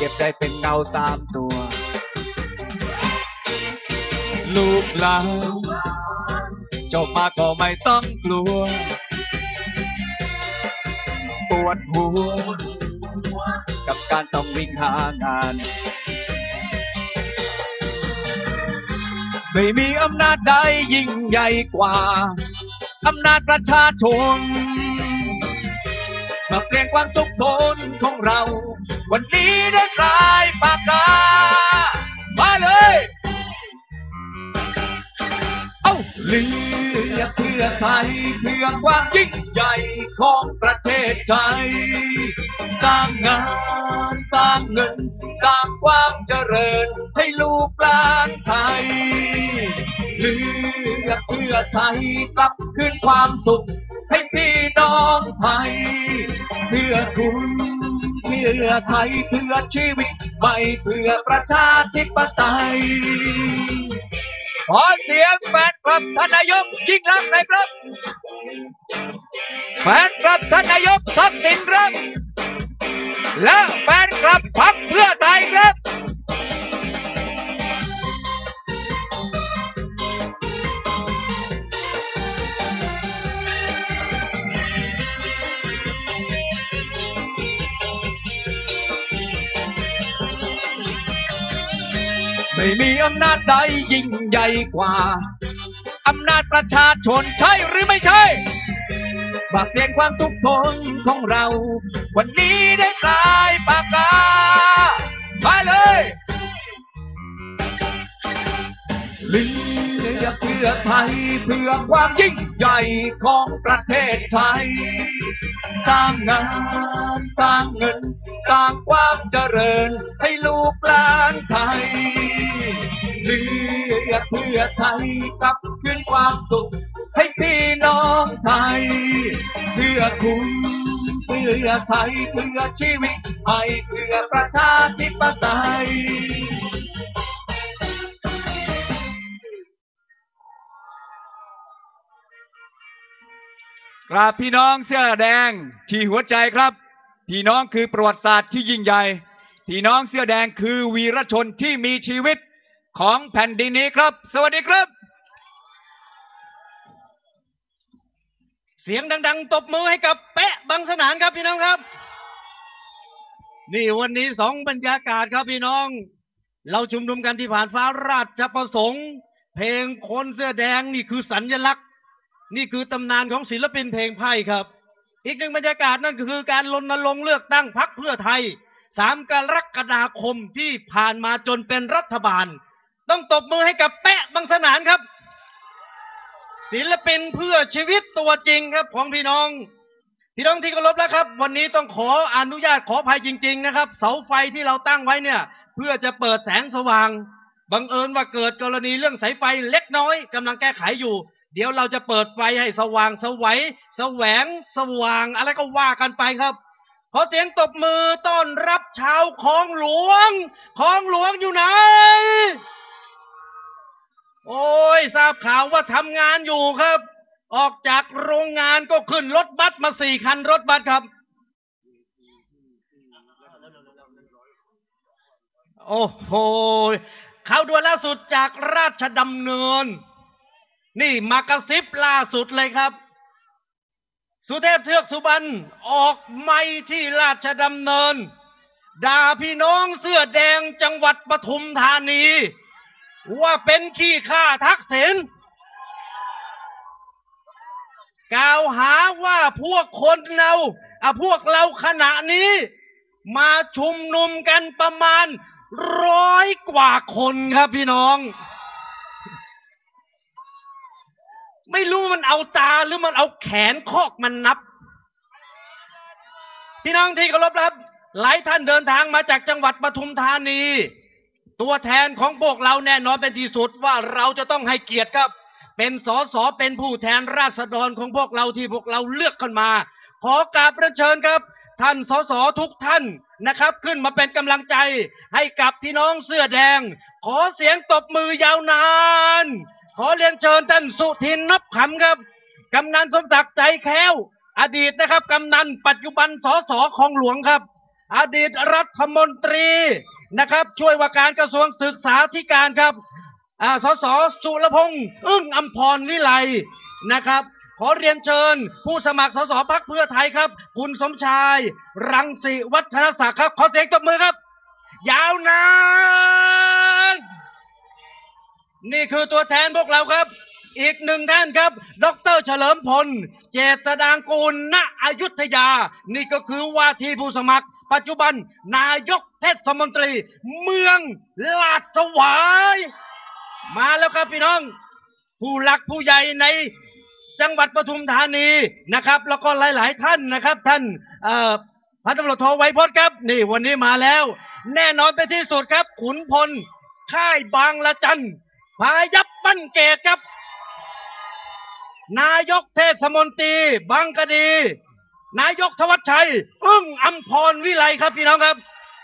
เก็บได้เป็นเงาตามตัว ลูกหลานจบมาก็ไม่ต้องกลัว ปวดหัวกับการต้องวิ่งหางาน ไม่มีอำนาจใดยิ่งใหญ่กว่าอำนาจประชาชนมาเปลี่ยนความทุกข์ทนของเรา วันนี้ได้กลายปากกามาเลยเอ้าเลือกเพื่อไทยเพื่อความยิ่งใหญ่ของประเทศไทยสร้างงานสร้างเงินสร้างความเจริญให้ลูกหลานไทยเลือกเพื่อไทยกลับคืนความสุขให้พี่น้องไทยเพื่อคุณเพื่อไทยเพื่อชีวิตใหม่เพื่อประชาธิปไตยขอเสียงแฟนคลับท่านนายกยิ่งรักหน่อยครับแฟนคลับท่านนายกทักษิณครับและแฟนคลับพรรคเพื่อไทยครับไม่มีอำนาจใดยิ่งใหญ่กว่าอำนาจประชาชนใช่หรือไม่ใช่มาเปลี่ยนความทุกข์ทนของเราวันนี้ได้กลายปากกามาเลยเลือกเพื่อไทยเพื่อความยิ่งใหญ่ของประเทศไทยสร้างงานสร้างเงินสร้างความเจริญให้ลูกหลานไทยเลือกเพื่อไทยกลับคืนความสุขให้พี่น้องไทยเพื่อคุณเพื่อไทยเพื่อชีวิตใหม่เพื่อประชาธิปไตยกราบพี่น้องเสื้อแดงที่หัวใจครับพี่น้องคือประวัติศาสตร์ที่ยิ่งใหญ่พี่น้องเสื้อแดงคือวีรชนที่มีชีวิตของแผ่นดินนี้ครับสวัสดีครับเสียงดังๆตบมือให้กับแปะบางสนานครับพี่น้องครับนี่วันนี้สองบรรยากาศครับพี่น้องเราชุมนุมกันที่ผ่านฟ้าราชประสงค์เพลงคนเสื้อแดงนี่คือสัญลักษณ์นี่คือตำนานของศิลปินเพลงไพ่ครับอีกหนึ่งบรรยากาศนั่นก็คือการรณรงค์เลือกตั้งพรรคเพื่อไทย3 กรกฎาคมที่ผ่านมาจนเป็นรัฐบาลต้องตบมือให้กับแปะบางสนานครับศิลปินเพื่อชีวิตตัวจริงครับของพี่น้องที่เคารพแล้วครับวันนี้ต้องขออนุญาตขออภัยจริงๆนะครับเสาไฟที่เราตั้งไว้เนี่ยเพื่อจะเปิดแสงสว่างบังเอิญว่าเกิดกรณีเรื่องสายไฟเล็กน้อยกำลังแก้ไขอยู่เดี๋ยวเราจะเปิดไฟให้สว่างสวัยแสวงสว่างอะไรก็ว่ากันไปครับขอเสียงตบมือต้อนรับชาวคลองหลวงอยู่ไหนโอ้ยทราบข่าวว่าทำงานอยู่ครับออกจากโรงงานก็ขึ้นรถบัสมา4 คันรถบัสครับโอ้โหข่าวด่วนล่าสุดจากราชดำเนินนี่มากระซิบล่าสุดเลยครับสุเทพเทือกสุบรรณออกไมค์ที่ราชดำเนินด่าพี่น้องเสื้อแดงจังหวัดปทุมธานีว่าเป็นขี้ข้าทักษิณกล่าวหาว่าพวกเราขณะนี้มาชุมนุมกันประมาณ100 กว่าคนครับพี่น้องไม่รู้มันเอาตาหรือมันเอาแขนคอกมันนับพี่น้องที่เคารพครับหลายท่านเดินทางมาจากจังหวัดปทุมธานีตัวแทนของพวกเราแน่นอนเป็นที่สุดว่าเราจะต้องให้เกียรติครับเป็นสสเป็นผู้แทนราษฎรของพวกเราที่พวกเราเลือกกันมาขอกราบเรียนเชิญครับท่านสสทุกท่านนะครับขึ้นมาเป็นกำลังใจให้กับพี่น้องเสื้อแดงขอเสียงตบมือยาวนานขอเรียนเชิญท่านสุทินนพขำครับกำนันสมศักดิ์ใจแค้วอดีตนะครับกำนันปัจจุบันสสคลองหลวงครับอดีตรัฐมนตรีนะครับช่วยว่าการกระทรวงศึกษาธิการครับสสสุรพงษ์อึ้งอำพรวิไลนะครับขอเรียนเชิญผู้สมัครสสพรรคเพื่อไทยครับคุณสมชายรังสิวัฒนศักดิ์ครับขอเสียงตบมือครับยาวนานนี่คือตัวแทนพวกเราครับอีกหนึ่งท่านครับดร.เฉลิมพลเจษฎางกูลณอยุธยานี่ก็คือว่าที่ผู้สมัครปัจจุบันนายกเทศมนตรีเมืองลาดสวายมาแล้วครับพี่น้องผู้หลักผู้ใหญ่ในจังหวัดปทุมธานีนะครับแล้วก็หลายๆท่านนะครับท่านพันตำรวจโทไวยพจน์ครับนี่วันนี้มาแล้วแน่นอนเป็นที่สุดครับขุนพลค่ายบางละจันพายับปั้นเกตครับนายกเทศมนตรีบางกะดีนายกธวัชชัยอึ้งอำพรวิไลครับพี่น้องครับ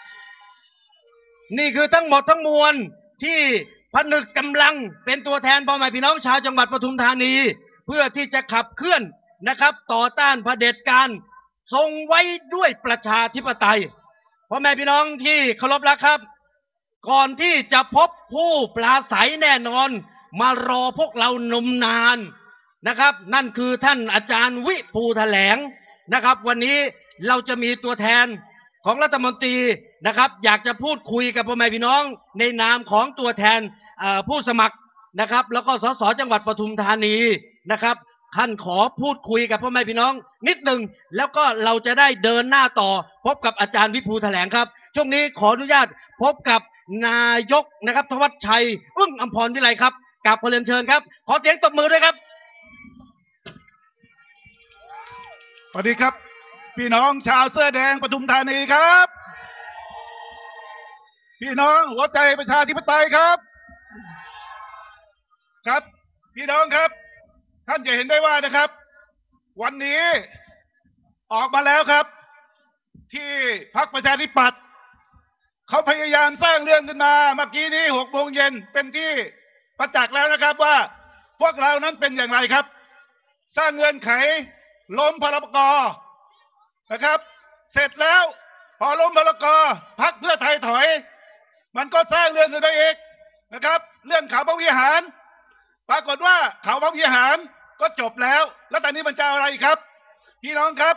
นี่คือทั้งหมดทั้งมวลที่ผนึกกำลังเป็นตัวแทนพ่อแม่พี่น้องชาวจังหวัดปทุมธานีเพื่อที่จะขับเคลื่อนนะครับต่อต้านเผด็จการทรงไว้ด้วยประชาธิปไตยพ่อแม่พี่น้องที่เคารพรักครับก่อนที่จะพบผู้ปราศัยแน่นอนมารอพวกเรานมนานนะครับนั่นคือท่านอาจารย์วิภูแถลงนะครับวันนี้เราจะมีตัวแทนของรัฐมนตรีนะครับอยากจะพูดคุยกับพ่อแม่พี่น้องในนามของตัวแทนผู้สมัครนะครับแล้วก็สสจังหวัดปทุมธานีนะครับท่านขอพูดคุยกับพ่อแม่พี่น้องนิดหนึ่งแล้วก็เราจะได้เดินหน้าต่อพบกับอาจารย์วิภูแถลงครับช่วงนี้ขออนุญาตพบกับนายกนะครับธวัชชัยอึ้งอำพรวิไลครับกราบขอเรียนเชิญครับขอเสียงตบมือด้วยครับสวัสดีครับพี่น้องชาวเสื้อแดงปทุมธานีครับพี่น้องหัวใจประชาธิปไตยครับครับพี่น้องครับท่านจะเห็นได้ว่านะครับวันนี้ออกมาแล้วครับที่พรรคประชาธิปัตย์เขาพยายามสร้างเรื่องขึ้นมาเมื่อกี้นี้6 โมงเย็นเป็นที่ประจักษ์แล้วนะครับว่าพวกเรานั้นเป็นอย่างไรครับสร้างเงื่อนไขล้มพรบนะครับเสร็จแล้วพอล้มพรบพรรคเพื่อไทยถอยมันก็สร้างเรื่องขึ้นมาอีกนะครับเรื่องเขาพระวิหารปรากฏว่าเขาพระวิหารก็จบแล้วแล้วตอนนี้มันจะอะไรครับพี่น้องครับ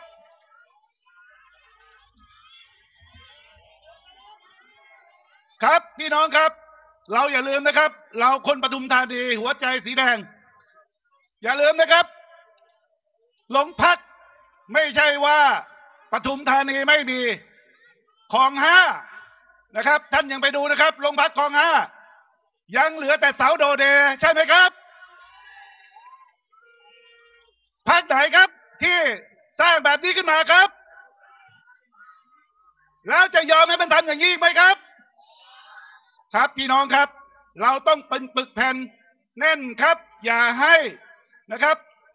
ครับพี่น้องครับเราอย่าลืมนะครับเราคนปทุมธานีหัวใจสีแดงอย่าลืมนะครับลงพักไม่ใช่ว่าปทุมธานีไม่มีคลอง5นะครับท่านยังไปดูนะครับลงพักคลอง5ยังเหลือแต่เสาโดเดใช่ไหมครับพักไหนครับที่สร้างแบบนี้ขึ้นมาครับแล้วจะยอมให้มันทำอย่างนี้ไหมครับครับพี่น้องครับเราต้องเป็นปึกแผ่นแน่นครับอย่าให้นะครับ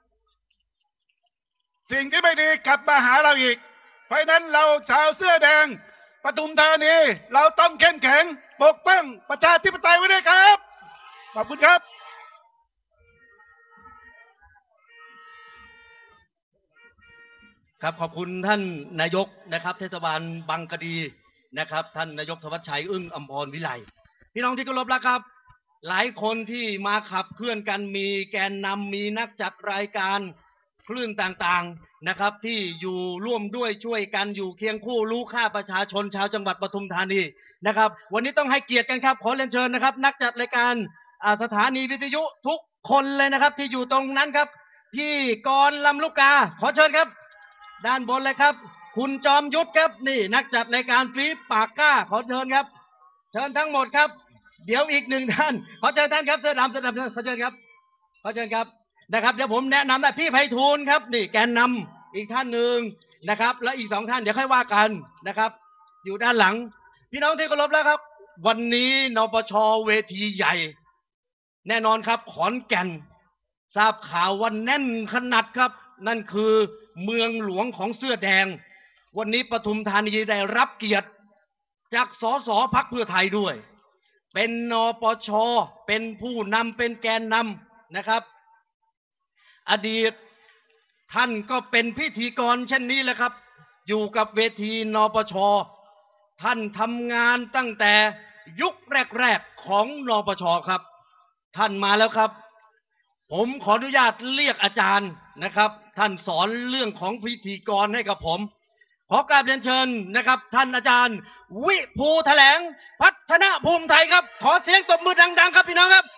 สิ่งที่ไม่ดีกลับมาหาเราอีกเพราะนั้นเราชาวเสื้อแดงปทุมธานีเราต้องเข้มแข็งปกป้องประชาธิปไตยไว้ด้วยครับขอบคุณครับครับขอบคุณท่านนายกนะครับเทศบาลบางกะดีนะครับท่านนายกธวัชชัยอึ้งอำพรวิไลพี่น้องที่เคารพรักครับหลายคนที่มาขับเคลื่อนกันมีแกนนำมีนักจัดรายการคลื่นต่างๆนะครับที่อยู่ร่วมด้วยช่วยกันอยู่เคียงคู่รู้ค่าประชาชนชาวจังหวัดปทุมธานีนะครับวันนี้ต้องให้เกียรติกันครับขอเรียนเชิญนะครับนักจัดรายการสถานีวิทยุทุกคนเลยนะครับที่อยู่ตรงนั้นครับพี่กรณ์ลำลูกกาขอเชิญครับด้านบนเลยครับคุณจอมยุทธครับนี่นักจัดรายการฟีปากกล้าขอเชิญครับเชิญทั้งหมดครับเดี๋ยวอีกหนึ่งท่านขอเชิญท่านครับเสื้อดำขอเชิญครับขอเชิญครับนะครับเดี๋ยวผมแนะนำได้พี่ไพฑูรย์ครับนี่แกนนำอีกท่านหนึ่งนะครับและอีก2 ท่านเดี๋ยวค่อยว่ากันนะครับอยู่ด้านหลังพี่น้องที่เคารพแล้วครับวันนี้นปช.เวทีใหญ่แน่นอนครับขอนแก่นทราบข่าววันแน่นขนาดครับนั่นคือเมืองหลวงของเสื้อแดงวันนี้ปทุมธานีได้รับเกียรติจากสสพรรคเพื่อไทยด้วยเป็นนปช.เป็นผู้นำเป็นแกนนำนะครับอดีตท่านก็เป็นพิธีกรเช่นนี้แหละครับอยู่กับเวทีนปช.กท่านทำงานตั้งแต่ยุคแรกๆของนปชครับท่านมาแล้วครับผมขออนุญาตเรียกอาจารย์นะครับท่านสอนเรื่องของพิธีกรให้กับผมขอกราบเรียนเชิญนะครับท่านอาจารย์วิภูแถลงพัฒนภูมิไทยครับขอเสียงตบมือดังๆครับพี่น้องครับ